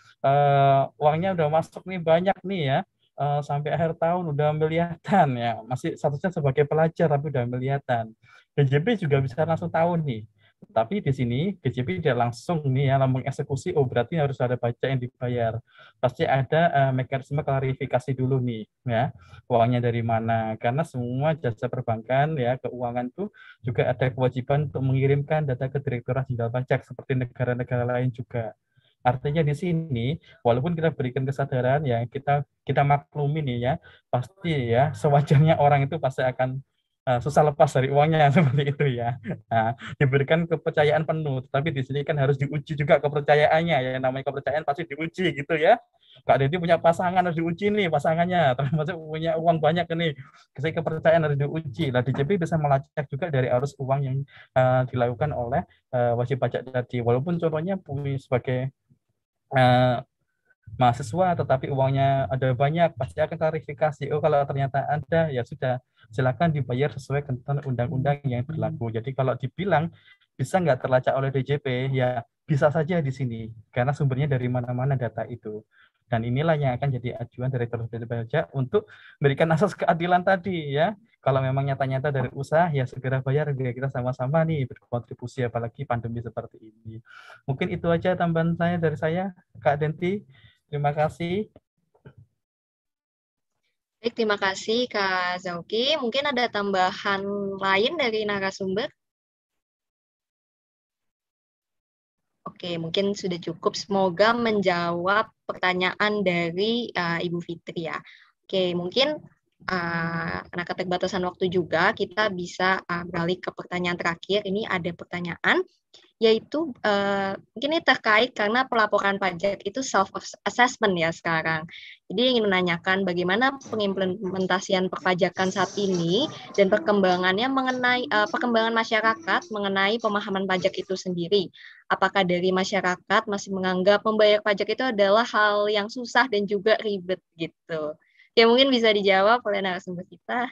S5: uangnya udah masuk nih banyak nih ya, sampai akhir tahun udah miliaran ya, masih statusnya sebagai pelajar tapi udah miliaran. DJP juga bisa langsung tahu nih. Tapi di sini DJP tidak langsung nih ya mengeksekusi, oh berarti harus ada pajak yang dibayar. Pasti ada mekanisme klarifikasi dulu nih ya, uangnya dari mana. Karena semua jasa perbankan ya, keuangan itu juga ada kewajiban untuk mengirimkan data ke Direktorat Jenderal Pajak seperti negara-negara lain juga. Artinya di sini, walaupun kita berikan kesadaran ya, kita maklumi nih ya, pasti ya sewajarnya orang itu pasti akan susah lepas dari uangnya seperti itu ya. Nah, diberikan kepercayaan penuh, tapi di sini kan harus diuji juga kepercayaannya ya. Namanya kepercayaan pasti diuji gitu ya. Kak Deddy punya pasangan harus diuji nih pasangannya, termasuk punya uang banyak nih. Kepercayaan harus diuji. Nah, DJP bisa melacak juga dari arus uang yang dilakukan oleh wajib pajak tadi. Walaupun contohnya punya sebagai mahasiswa tetapi uangnya ada banyak, pasti akan klarifikasi. Oh, kalau ternyata ada ya sudah, silakan dibayar sesuai ketentuan undang-undang yang berlaku. Jadi kalau dibilang bisa nggak terlacak oleh DJP, ya bisa saja di sini karena sumbernya dari mana-mana data itu. Dan inilah yang akan jadi acuan dari Direktorat Pajak untuk memberikan asas keadilan tadi ya. Kalau memang nyata-nyata dari usaha ya segera bayar, biar kita sama-sama nih berkontribusi, apalagi pandemi seperti ini. Mungkin itu aja tambahan saya dari saya, Kak Denti. Terima kasih.
S2: Baik, terima kasih Kak Zauki. Mungkin ada tambahan lain dari narasumber? Oke, mungkin sudah cukup. Semoga menjawab pertanyaan dari Ibu Fitri ya. Oke, mungkin karena keterbatasan waktu juga, kita bisa beralih ke pertanyaan terakhir. Ini ada pertanyaan, yaitu mungkin ini terkait karena pelaporan pajak itu self-assessment ya sekarang. Jadi ingin menanyakan bagaimana pengimplementasian perpajakan saat ini dan perkembangannya mengenai perkembangan masyarakat mengenai pemahaman pajak itu sendiri. Apakah dari masyarakat masih menganggap membayar pajak itu adalah hal yang susah dan juga ribet gitu. Ya mungkin bisa dijawab oleh narasumber kita.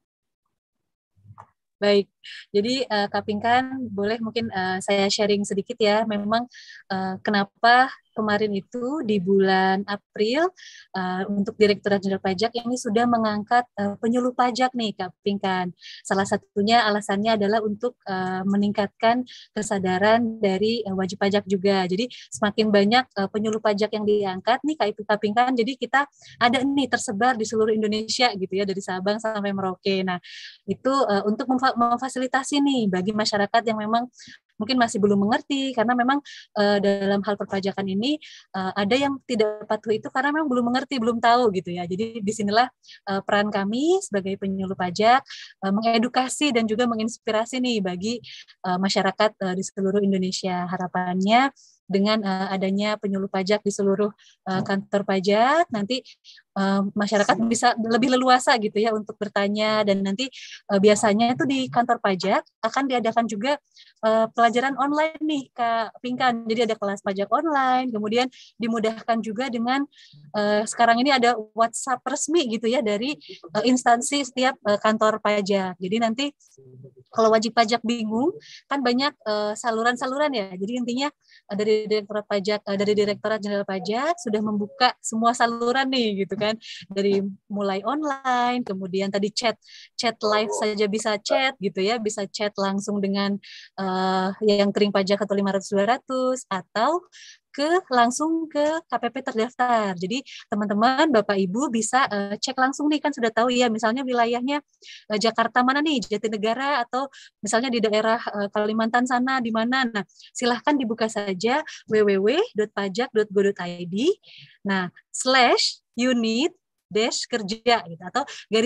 S3: Baik, jadi Kak Pinkan boleh mungkin saya sharing sedikit ya, memang kenapa kemarin itu di bulan April untuk Direktorat Jenderal Pajak ini sudah mengangkat penyuluh pajak nih Kak Pinkan. Salah satunya alasannya adalah untuk meningkatkan kesadaran dari wajib pajak juga. Jadi semakin banyak penyuluh pajak yang diangkat nih Kak Pinkan, jadi kita ada nih tersebar di seluruh Indonesia gitu ya, dari Sabang sampai Merauke. Nah, itu untuk memfasilitasi nih bagi masyarakat yang memang mungkin masih belum mengerti, karena memang dalam hal perpajakan ini ada yang tidak patuh itu karena memang belum mengerti, belum tahu gitu ya. Jadi disinilah peran kami sebagai penyuluh pajak mengedukasi dan juga menginspirasi nih bagi masyarakat di seluruh Indonesia. Harapannya dengan adanya penyuluh pajak di seluruh kantor pajak, nanti masyarakat bisa lebih leluasa gitu ya untuk bertanya, dan nanti biasanya itu di kantor pajak akan diadakan juga pelajaran online nih Kak Pinkan. Jadi ada kelas pajak online, kemudian dimudahkan juga dengan sekarang ini ada WhatsApp resmi gitu ya dari instansi setiap kantor pajak. Jadi nanti kalau wajib pajak bingung, kan banyak saluran-saluran ya. Jadi intinya dari Direktorat Pajak, dari Direktorat Jenderal Pajak sudah membuka semua saluran nih gitu kan. Dari mulai online, kemudian tadi chat live saja bisa chat gitu ya, bisa chat langsung dengan yang kering pajak atau 500-200, atau langsung ke KPP terdaftar. Jadi teman-teman, Bapak Ibu bisa cek langsung nih, kan sudah tahu ya, misalnya wilayahnya Jakarta mana nih, Jatinegara, atau misalnya di daerah Kalimantan sana di mana. Nah, silahkan dibuka saja www.pajak.go.id. Nah, /unit kerja gitu, atau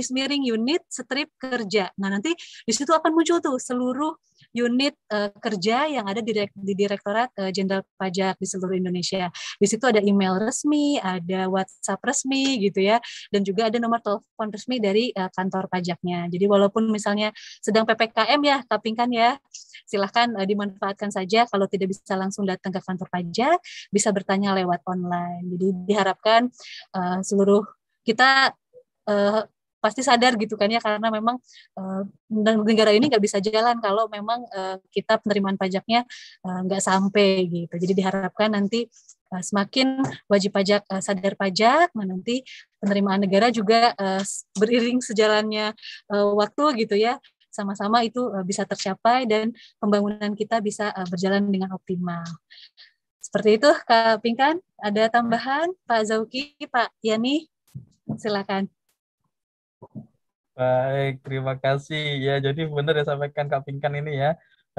S3: _unit_kerja. Nah, nanti di situ akan muncul tuh seluruh unit kerja yang ada di Direktorat Jenderal Pajak di seluruh Indonesia. Di situ ada email resmi, ada WhatsApp resmi gitu ya, dan juga ada nomor telepon resmi dari kantor pajaknya. Jadi walaupun misalnya sedang PPKM ya, Kak Pinkan ya, silahkan dimanfaatkan saja. Kalau tidak bisa langsung datang ke kantor pajak, bisa bertanya lewat online. Jadi diharapkan seluruh kita pasti sadar gitu kan ya, karena memang negara ini nggak bisa jalan kalau memang kita penerimaan pajaknya nggak sampai gitu. Jadi diharapkan nanti semakin wajib pajak sadar pajak, nah nanti penerimaan negara juga beriring sejalannya waktu gitu ya, sama-sama itu bisa tercapai dan pembangunan kita bisa berjalan dengan optimal. Seperti itu Kak Pinkan. Ada tambahan Pak Zauki, Pak Yani? Silakan.
S5: Baik, terima kasih. Ya, jadi benar ya sampaikan Kak Pinkan ini ya.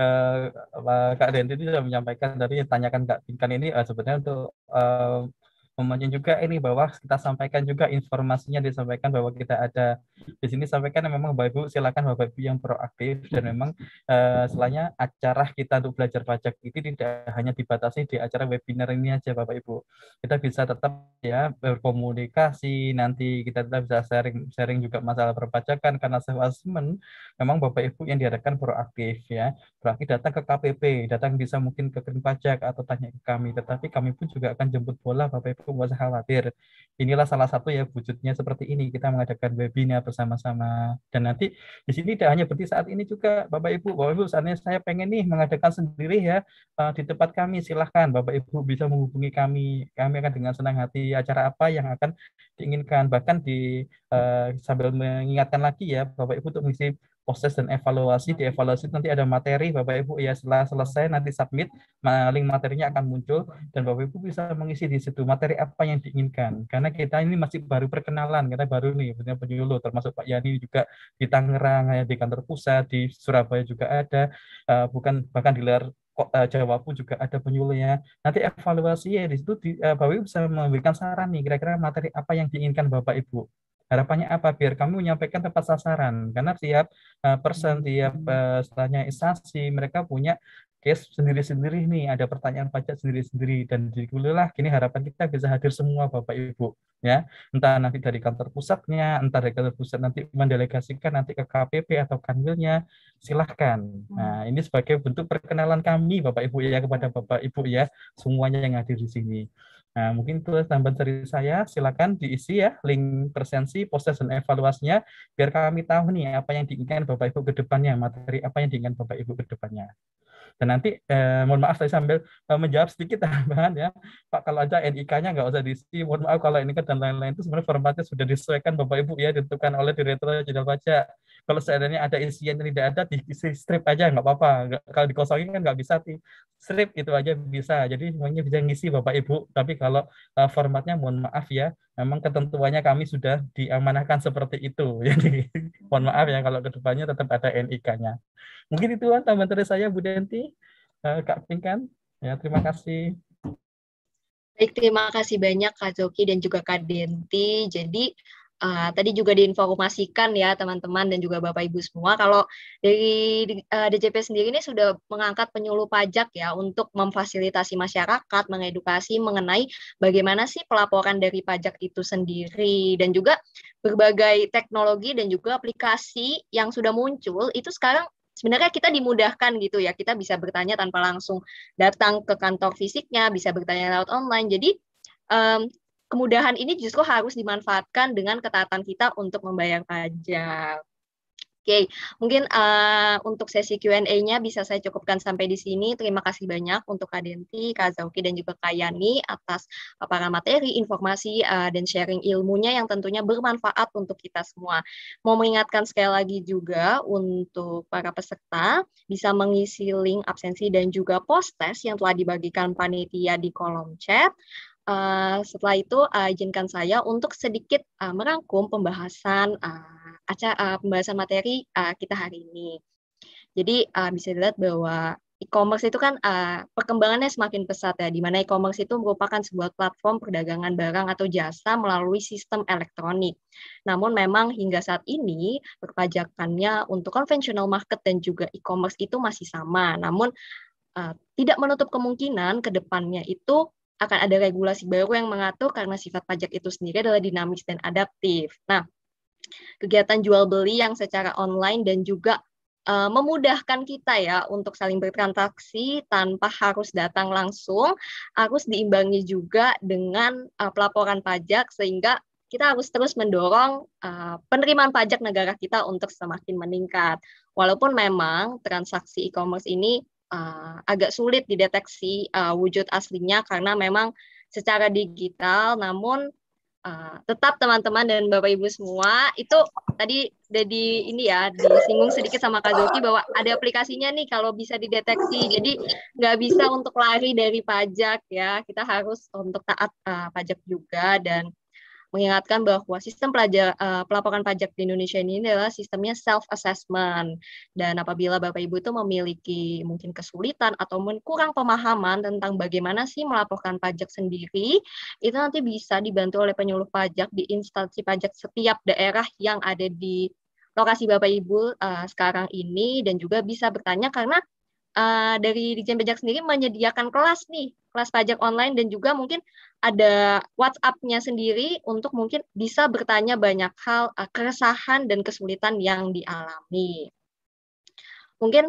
S5: Kak Denti itu sudah menyampaikan tadi, tanyakan Kak Pinkan ini sebenarnya untuk memancing juga ini, bahwa kita sampaikan juga informasinya, disampaikan bahwa kita ada di sini, sampaikan memang Bapak Ibu, silakan Bapak Ibu yang proaktif, dan memang setelahnya acara kita untuk belajar pajak ini tidak hanya dibatasi di acara webinar ini aja Bapak Ibu. Kita bisa tetap ya berkomunikasi, nanti kita tetap bisa sharing juga masalah perpajakan, karena self-assessment memang Bapak Ibu yang diadakan proaktif ya. Proaktif datang ke KPP, datang bisa mungkin ke kering pajak atau tanya ke kami, tetapi kami pun juga akan jemput bola Bapak Ibu, nggak usah khawatir. Inilah salah satu ya wujudnya seperti ini, kita mengadakan webinar bersama-sama. Dan nanti di sini tidak hanya berarti saat ini juga Bapak Ibu, saatnya saya pengen nih mengadakan sendiri ya di tempat kami, silahkan Bapak Ibu bisa menghubungi kami akan dengan senang hati acara apa yang akan diinginkan. Bahkan sambil mengingatkan lagi ya Bapak Ibu untuk mengisi proses dan evaluasi. Di evaluasi nanti ada materi Bapak Ibu ya, setelah selesai nanti submit, link materinya akan muncul dan Bapak Ibu bisa mengisi di situ materi apa yang diinginkan, karena kita ini masih baru perkenalan, kita baru nih punya penyuluh, termasuk Pak Yani juga di Tangerang ya, di kantor pusat, di Surabaya juga ada, bahkan di luar Jawa pun juga ada penyuluhnya. Nanti evaluasi ya di situ Bapak Ibu bisa memberikan saran nih, kira-kira materi apa yang diinginkan Bapak Ibu. Harapannya apa? Biar kami menyampaikan tepat sasaran. Karena tiap person, tiap setelahnya instansi, mereka punya case sendiri-sendiri nih, ada pertanyaan pajak sendiri-sendiri, dan dikulilah kini harapan kita bisa hadir semua Bapak Ibu ya, entah nanti dari kantor pusatnya, entah dari kantor pusat nanti mendelegasikan nanti ke KPP atau kanwilnya, silahkan. Nah, ini sebagai bentuk perkenalan kami Bapak Ibu ya kepada Bapak Ibu ya semuanya yang hadir di sini. Nah, mungkin itu tambahan dari saya, silakan diisi ya link presensi, proses dan evaluasinya, biar kami tahu nih apa yang diinginkan Bapak Ibu ke depannya, materi apa yang diinginkan Bapak Ibu ke depannya. Dan nanti mohon maaf saya sambil menjawab sedikit tambahan ya Pak, kalau aja NIK-nya nggak usah diisi, mohon maaf kalau NIK dan lain-lain itu sebenarnya formatnya sudah disesuaikan Bapak Ibu ya, ditentukan oleh Direktorat Jenderal Pajak. Kalau seandainya ada isian yang tidak ada, diisi strip aja nggak apa-apa. Kalau dikosongin kan nggak bisa, strip itu aja bisa. Jadi semuanya bisa ngisi Bapak Ibu. Tapi kalau formatnya mohon maaf ya, memang ketentuannya kami sudah diamanahkan seperti itu. Jadi mohon maaf ya kalau kedepannya tetap ada NIK-nya. Mungkin itu tambahan dari saya Bu Denti, Kak Pinkan. Ya, terima kasih.
S2: Baik, terima kasih banyak Kak Zoki dan juga Kak Denti. Jadi tadi juga diinformasikan ya teman-teman dan juga Bapak Ibu semua kalau dari DJP sendiri ini sudah mengangkat penyuluh pajak ya untuk memfasilitasi masyarakat, mengedukasi mengenai bagaimana sih pelaporan dari pajak itu sendiri, dan juga berbagai teknologi dan juga aplikasi yang sudah muncul itu sekarang sebenarnya kita dimudahkan gitu ya, kita bisa bertanya tanpa langsung datang ke kantor fisiknya, bisa bertanya lewat online. Jadi kemudahan ini justru harus dimanfaatkan dengan ketaatan kita untuk membayar pajak. Oke, mungkin untuk sesi Q&A-nya bisa saya cukupkan sampai di sini. Terima kasih banyak untuk Kak Denti, Kak Zauki, dan juga Kak Yani atas paparan materi, informasi, dan sharing ilmunya yang tentunya bermanfaat untuk kita semua. Mau mengingatkan sekali lagi juga untuk para peserta bisa mengisi link absensi dan juga post-test yang telah dibagikan panitia di kolom chat. Setelah itu izinkan saya untuk sedikit merangkum pembahasan pembahasan materi kita hari ini. Jadi bisa dilihat bahwa e-commerce itu kan perkembangannya semakin pesat ya, di mana e-commerce itu merupakan sebuah platform perdagangan barang atau jasa melalui sistem elektronik. Namun memang hingga saat ini perpajakannya untuk konvensional market dan juga e-commerce itu masih sama. Namun tidak menutup kemungkinan ke depannya itu akan ada regulasi baru yang mengatur karena sifat pajak itu sendiri adalah dinamis dan adaptif. Nah, kegiatan jual beli yang secara online dan juga memudahkan kita ya untuk saling bertransaksi tanpa harus datang langsung, harus diimbangi juga dengan pelaporan pajak sehingga kita harus terus mendorong penerimaan pajak negara kita untuk semakin meningkat. Walaupun memang transaksi e-commerce ini agak sulit dideteksi wujud aslinya karena memang secara digital, namun tetap teman-teman dan Bapak Ibu semua itu tadi udah disinggung sedikit sama Kak Zoki bahwa ada aplikasinya nih kalau bisa dideteksi, jadi nggak bisa untuk lari dari pajak ya, kita harus untuk taat pajak juga, dan mengingatkan bahwa sistem pelaporan pajak di Indonesia ini adalah sistemnya self-assessment. Dan apabila Bapak Ibu itu memiliki mungkin kesulitan atau kurang pemahaman tentang bagaimana sih melaporkan pajak sendiri, itu nanti bisa dibantu oleh penyuluh pajak di instansi pajak setiap daerah yang ada di lokasi Bapak Ibu sekarang ini, dan juga bisa bertanya karena dari Ditjen Pajak sendiri menyediakan kelas pajak online, dan juga mungkin ada WhatsApp-nya sendiri untuk mungkin bisa bertanya banyak hal, keresahan dan kesulitan yang dialami. Mungkin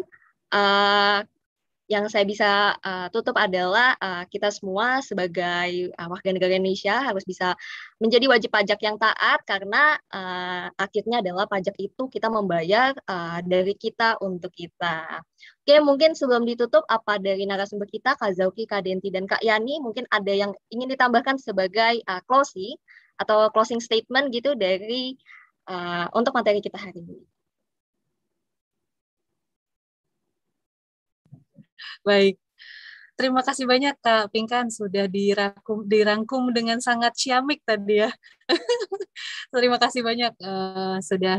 S2: yang saya bisa tutup adalah kita semua sebagai warga negara Indonesia harus bisa menjadi wajib pajak yang taat, karena akhirnya adalah pajak itu kita membayar dari kita untuk kita. Oke, mungkin sebelum ditutup, apa dari narasumber kita, Kak Zauki, Kak Denti, dan Kak Yani, mungkin ada yang ingin ditambahkan sebagai closing atau closing statement gitu dari untuk materi kita hari ini.
S3: Baik, terima kasih banyak Kak Pinkan sudah dirangkum dengan sangat ciamik tadi ya. Terima kasih banyak sudah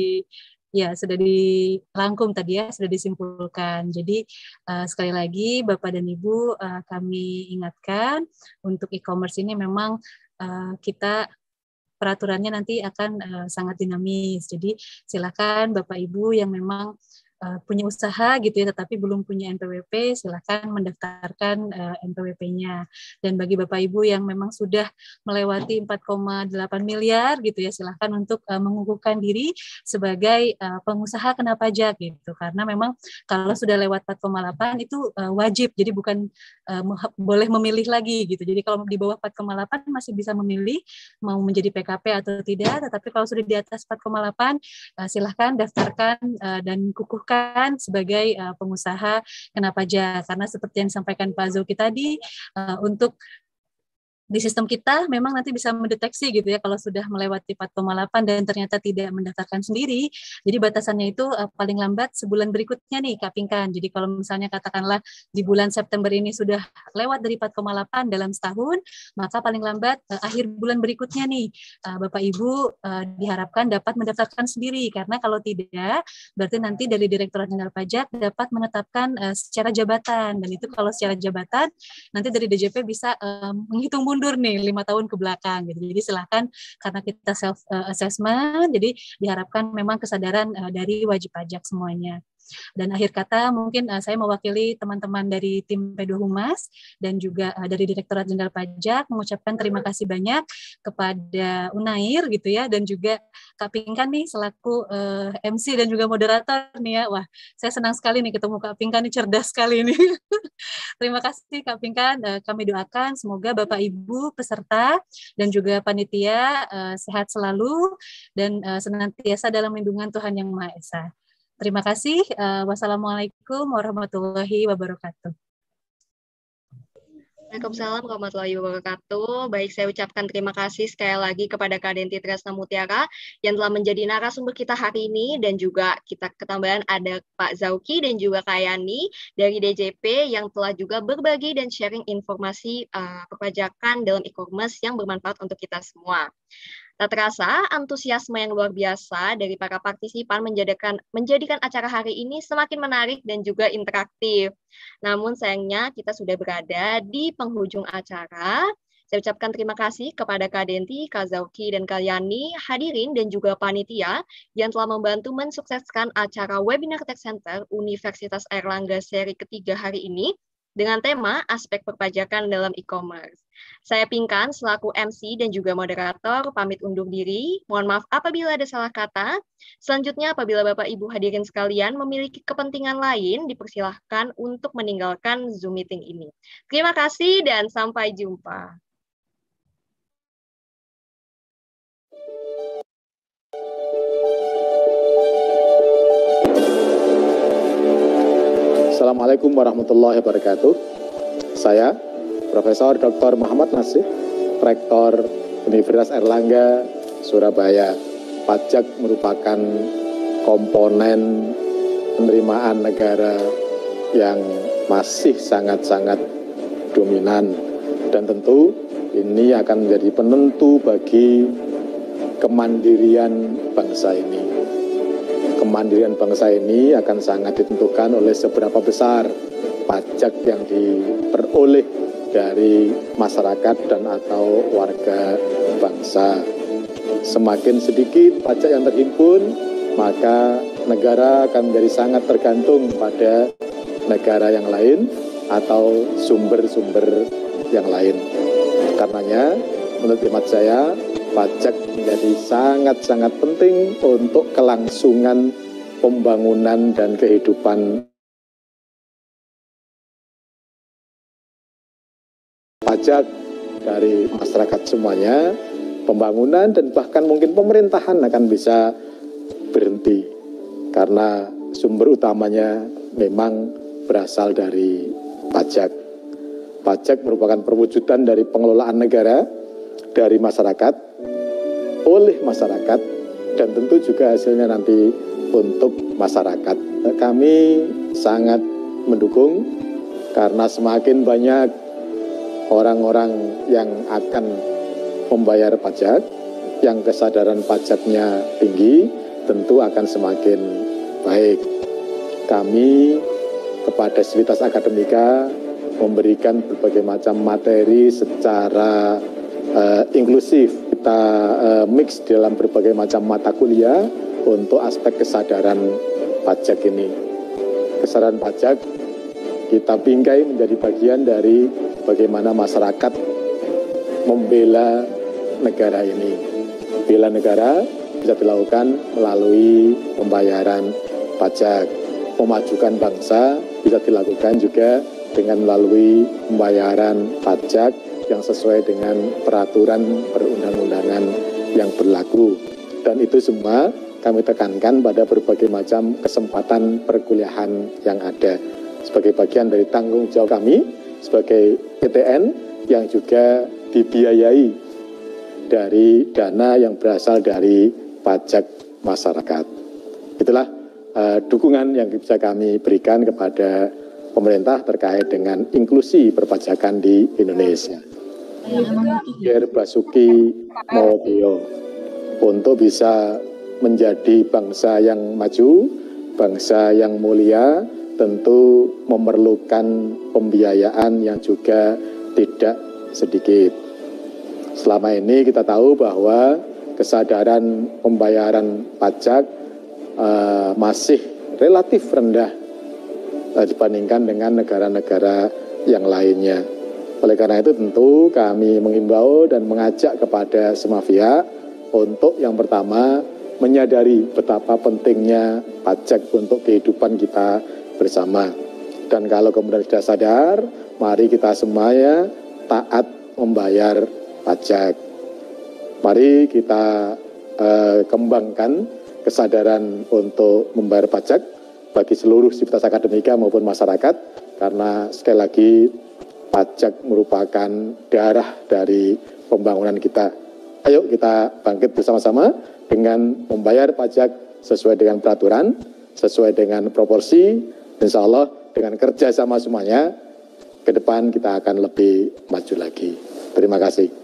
S3: dirangkum tadi ya, sudah disimpulkan. Jadi sekali lagi Bapak dan Ibu kami ingatkan untuk e-commerce ini memang kita peraturannya nanti akan sangat dinamis. Jadi silakan Bapak Ibu yang memang punya usaha gitu ya, tetapi belum punya NPWP, silakan mendaftarkan NPWP-nya. Dan bagi Bapak Ibu yang memang sudah melewati 4,8 miliar gitu ya, silakan untuk mengukuhkan diri sebagai pengusaha kena pajak gitu. Karena memang kalau sudah lewat 4,8 itu wajib, jadi bukan boleh memilih lagi gitu. Jadi kalau di bawah 4,8 masih bisa memilih mau menjadi PKP atau tidak, tetapi kalau sudah di atas 4,8 silahkan daftarkan dan kukuhkan dibutuhkan sebagai pengusaha kena pajak. Karena seperti yang disampaikan Pak Zauki tadi, untuk di sistem kita memang nanti bisa mendeteksi gitu ya kalau sudah melewati 4,8 dan ternyata tidak mendaftarkan sendiri. Jadi batasannya itu paling lambat sebulan berikutnya nih Kak Pinkan. Jadi kalau misalnya katakanlah di bulan September ini sudah lewat dari 4,8 dalam setahun, maka paling lambat akhir bulan berikutnya nih Bapak Ibu diharapkan dapat mendaftarkan sendiri. Karena kalau tidak, berarti nanti dari Direktorat Jenderal Pajak dapat menetapkan secara jabatan. Dan itu kalau secara jabatan, nanti dari DJP bisa menghitung mundur nih 5 tahun ke belakang gitu. Jadi silakan karena kita self assessment, jadi diharapkan memang kesadaran dari wajib pajak semuanya. Dan akhir kata mungkin saya mewakili teman-teman dari tim P2 Humas dan juga dari Direktorat Jenderal Pajak mengucapkan terima kasih banyak kepada Unair gitu ya, dan juga Kak Pinkan nih selaku MC dan juga moderator nih ya. Wah, saya senang sekali nih ketemu Kak Pinkan nih, cerdas sekali nih. Terima kasih Kak Pinkan, kami doakan semoga Bapak Ibu peserta dan juga panitia sehat selalu dan senantiasa dalam lindungan Tuhan Yang Maha Esa. Terima kasih. Wassalamualaikum warahmatullahi wabarakatuh.
S2: Waalaikumsalam warahmatullahi wabarakatuh. Baik, saya ucapkan terima kasih sekali lagi kepada Kak Denti Tresna Mutiara yang telah menjadi narasumber kita hari ini, dan juga kita ketambahan ada Pak Zauki dan juga Kak Yani dari DJP yang telah juga berbagi dan sharing informasi perpajakan dalam e-commerce yang bermanfaat untuk kita semua. Tak terasa, antusiasme yang luar biasa dari para partisipan menjadikan acara hari ini semakin menarik dan juga interaktif. Namun sayangnya kita sudah berada di penghujung acara. Saya ucapkan terima kasih kepada Kak Denti, Kak Zauki, dan Kak Yani, hadirin dan juga panitia yang telah membantu mensukseskan acara Webinar Tech Center Universitas Airlangga seri ketiga hari ini dengan tema aspek perpajakan dalam e-commerce. Saya Pinkan selaku MC dan juga moderator pamit undur diri. Mohon maaf apabila ada salah kata. Selanjutnya apabila Bapak Ibu hadirin sekalian memiliki kepentingan lain, dipersilahkan untuk meninggalkan Zoom meeting ini. Terima kasih dan sampai jumpa.
S1: Assalamualaikum warahmatullahi wabarakatuh. Saya Profesor Dr. Muhammad Nasir, Rektor Universitas Airlangga, Surabaya. Pajak merupakan komponen penerimaan negara yang masih sangat-sangat dominan, dan tentu ini akan menjadi penentu bagi kemandirian bangsa ini. Kemandirian bangsa ini akan sangat ditentukan oleh seberapa besar pajak yang diperoleh dari masyarakat dan atau warga bangsa. Semakin sedikit pajak yang terhimpun, maka negara akan menjadi sangat tergantung pada negara yang lain atau sumber-sumber yang lain. Karenanya, menurut hemat saya, pajak menjadi sangat-sangat penting untuk kelangsungan pembangunan dan kehidupan. Pajak dari masyarakat semuanya, pembangunan dan bahkan mungkin pemerintahan akan bisa berhenti karena sumber utamanya memang berasal dari pajak. Pajak merupakan perwujudan dari pengelolaan negara dari masyarakat, oleh masyarakat, dan tentu juga hasilnya nanti untuk masyarakat. Kami sangat mendukung karena semakin banyak orang-orang yang akan membayar pajak, yang kesadaran pajaknya tinggi, tentu akan semakin baik. Kami kepada Sivitas Akademika memberikan berbagai macam materi secara inklusif. Kita mix dalam berbagai macam mata kuliah untuk aspek kesadaran pajak ini. Kesadaran pajak kita bingkai menjadi bagian dari bagaimana masyarakat membela negara ini. Bela negara bisa dilakukan melalui pembayaran pajak. Memajukan bangsa bisa dilakukan juga dengan melalui pembayaran pajak yang sesuai dengan peraturan perundang-undangan yang berlaku. Dan itu semua kami tekankan pada berbagai macam kesempatan perkuliahan yang ada sebagai bagian dari tanggung jawab kami sebagai PTN yang juga dibiayai dari dana yang berasal dari pajak masyarakat. Itulah dukungan yang bisa kami berikan kepada pemerintah terkait dengan inklusi perpajakan di Indonesia. Biar Basuki Moyo untuk bisa menjadi bangsa yang maju, bangsa yang mulia, tentu memerlukan pembiayaan yang juga tidak sedikit. Selama ini kita tahu bahwa kesadaran pembayaran pajak masih relatif rendah dibandingkan dengan negara-negara yang lainnya. Oleh karena itu tentu kami mengimbau dan mengajak kepada semua pihak untuk yang pertama menyadari betapa pentingnya pajak untuk kehidupan kita bersama. Dan kalau kemudian sudah sadar, mari kita semuanya taat membayar pajak. Mari kita kembangkan kesadaran untuk membayar pajak bagi seluruh sivitas akademika maupun masyarakat, karena sekali lagi pajak merupakan darah dari pembangunan kita. Ayo kita bangkit bersama-sama dengan membayar pajak sesuai dengan peraturan, sesuai dengan proporsi. Insya Allah dengan kerja sama semuanya, ke depan kita akan lebih maju lagi. Terima kasih.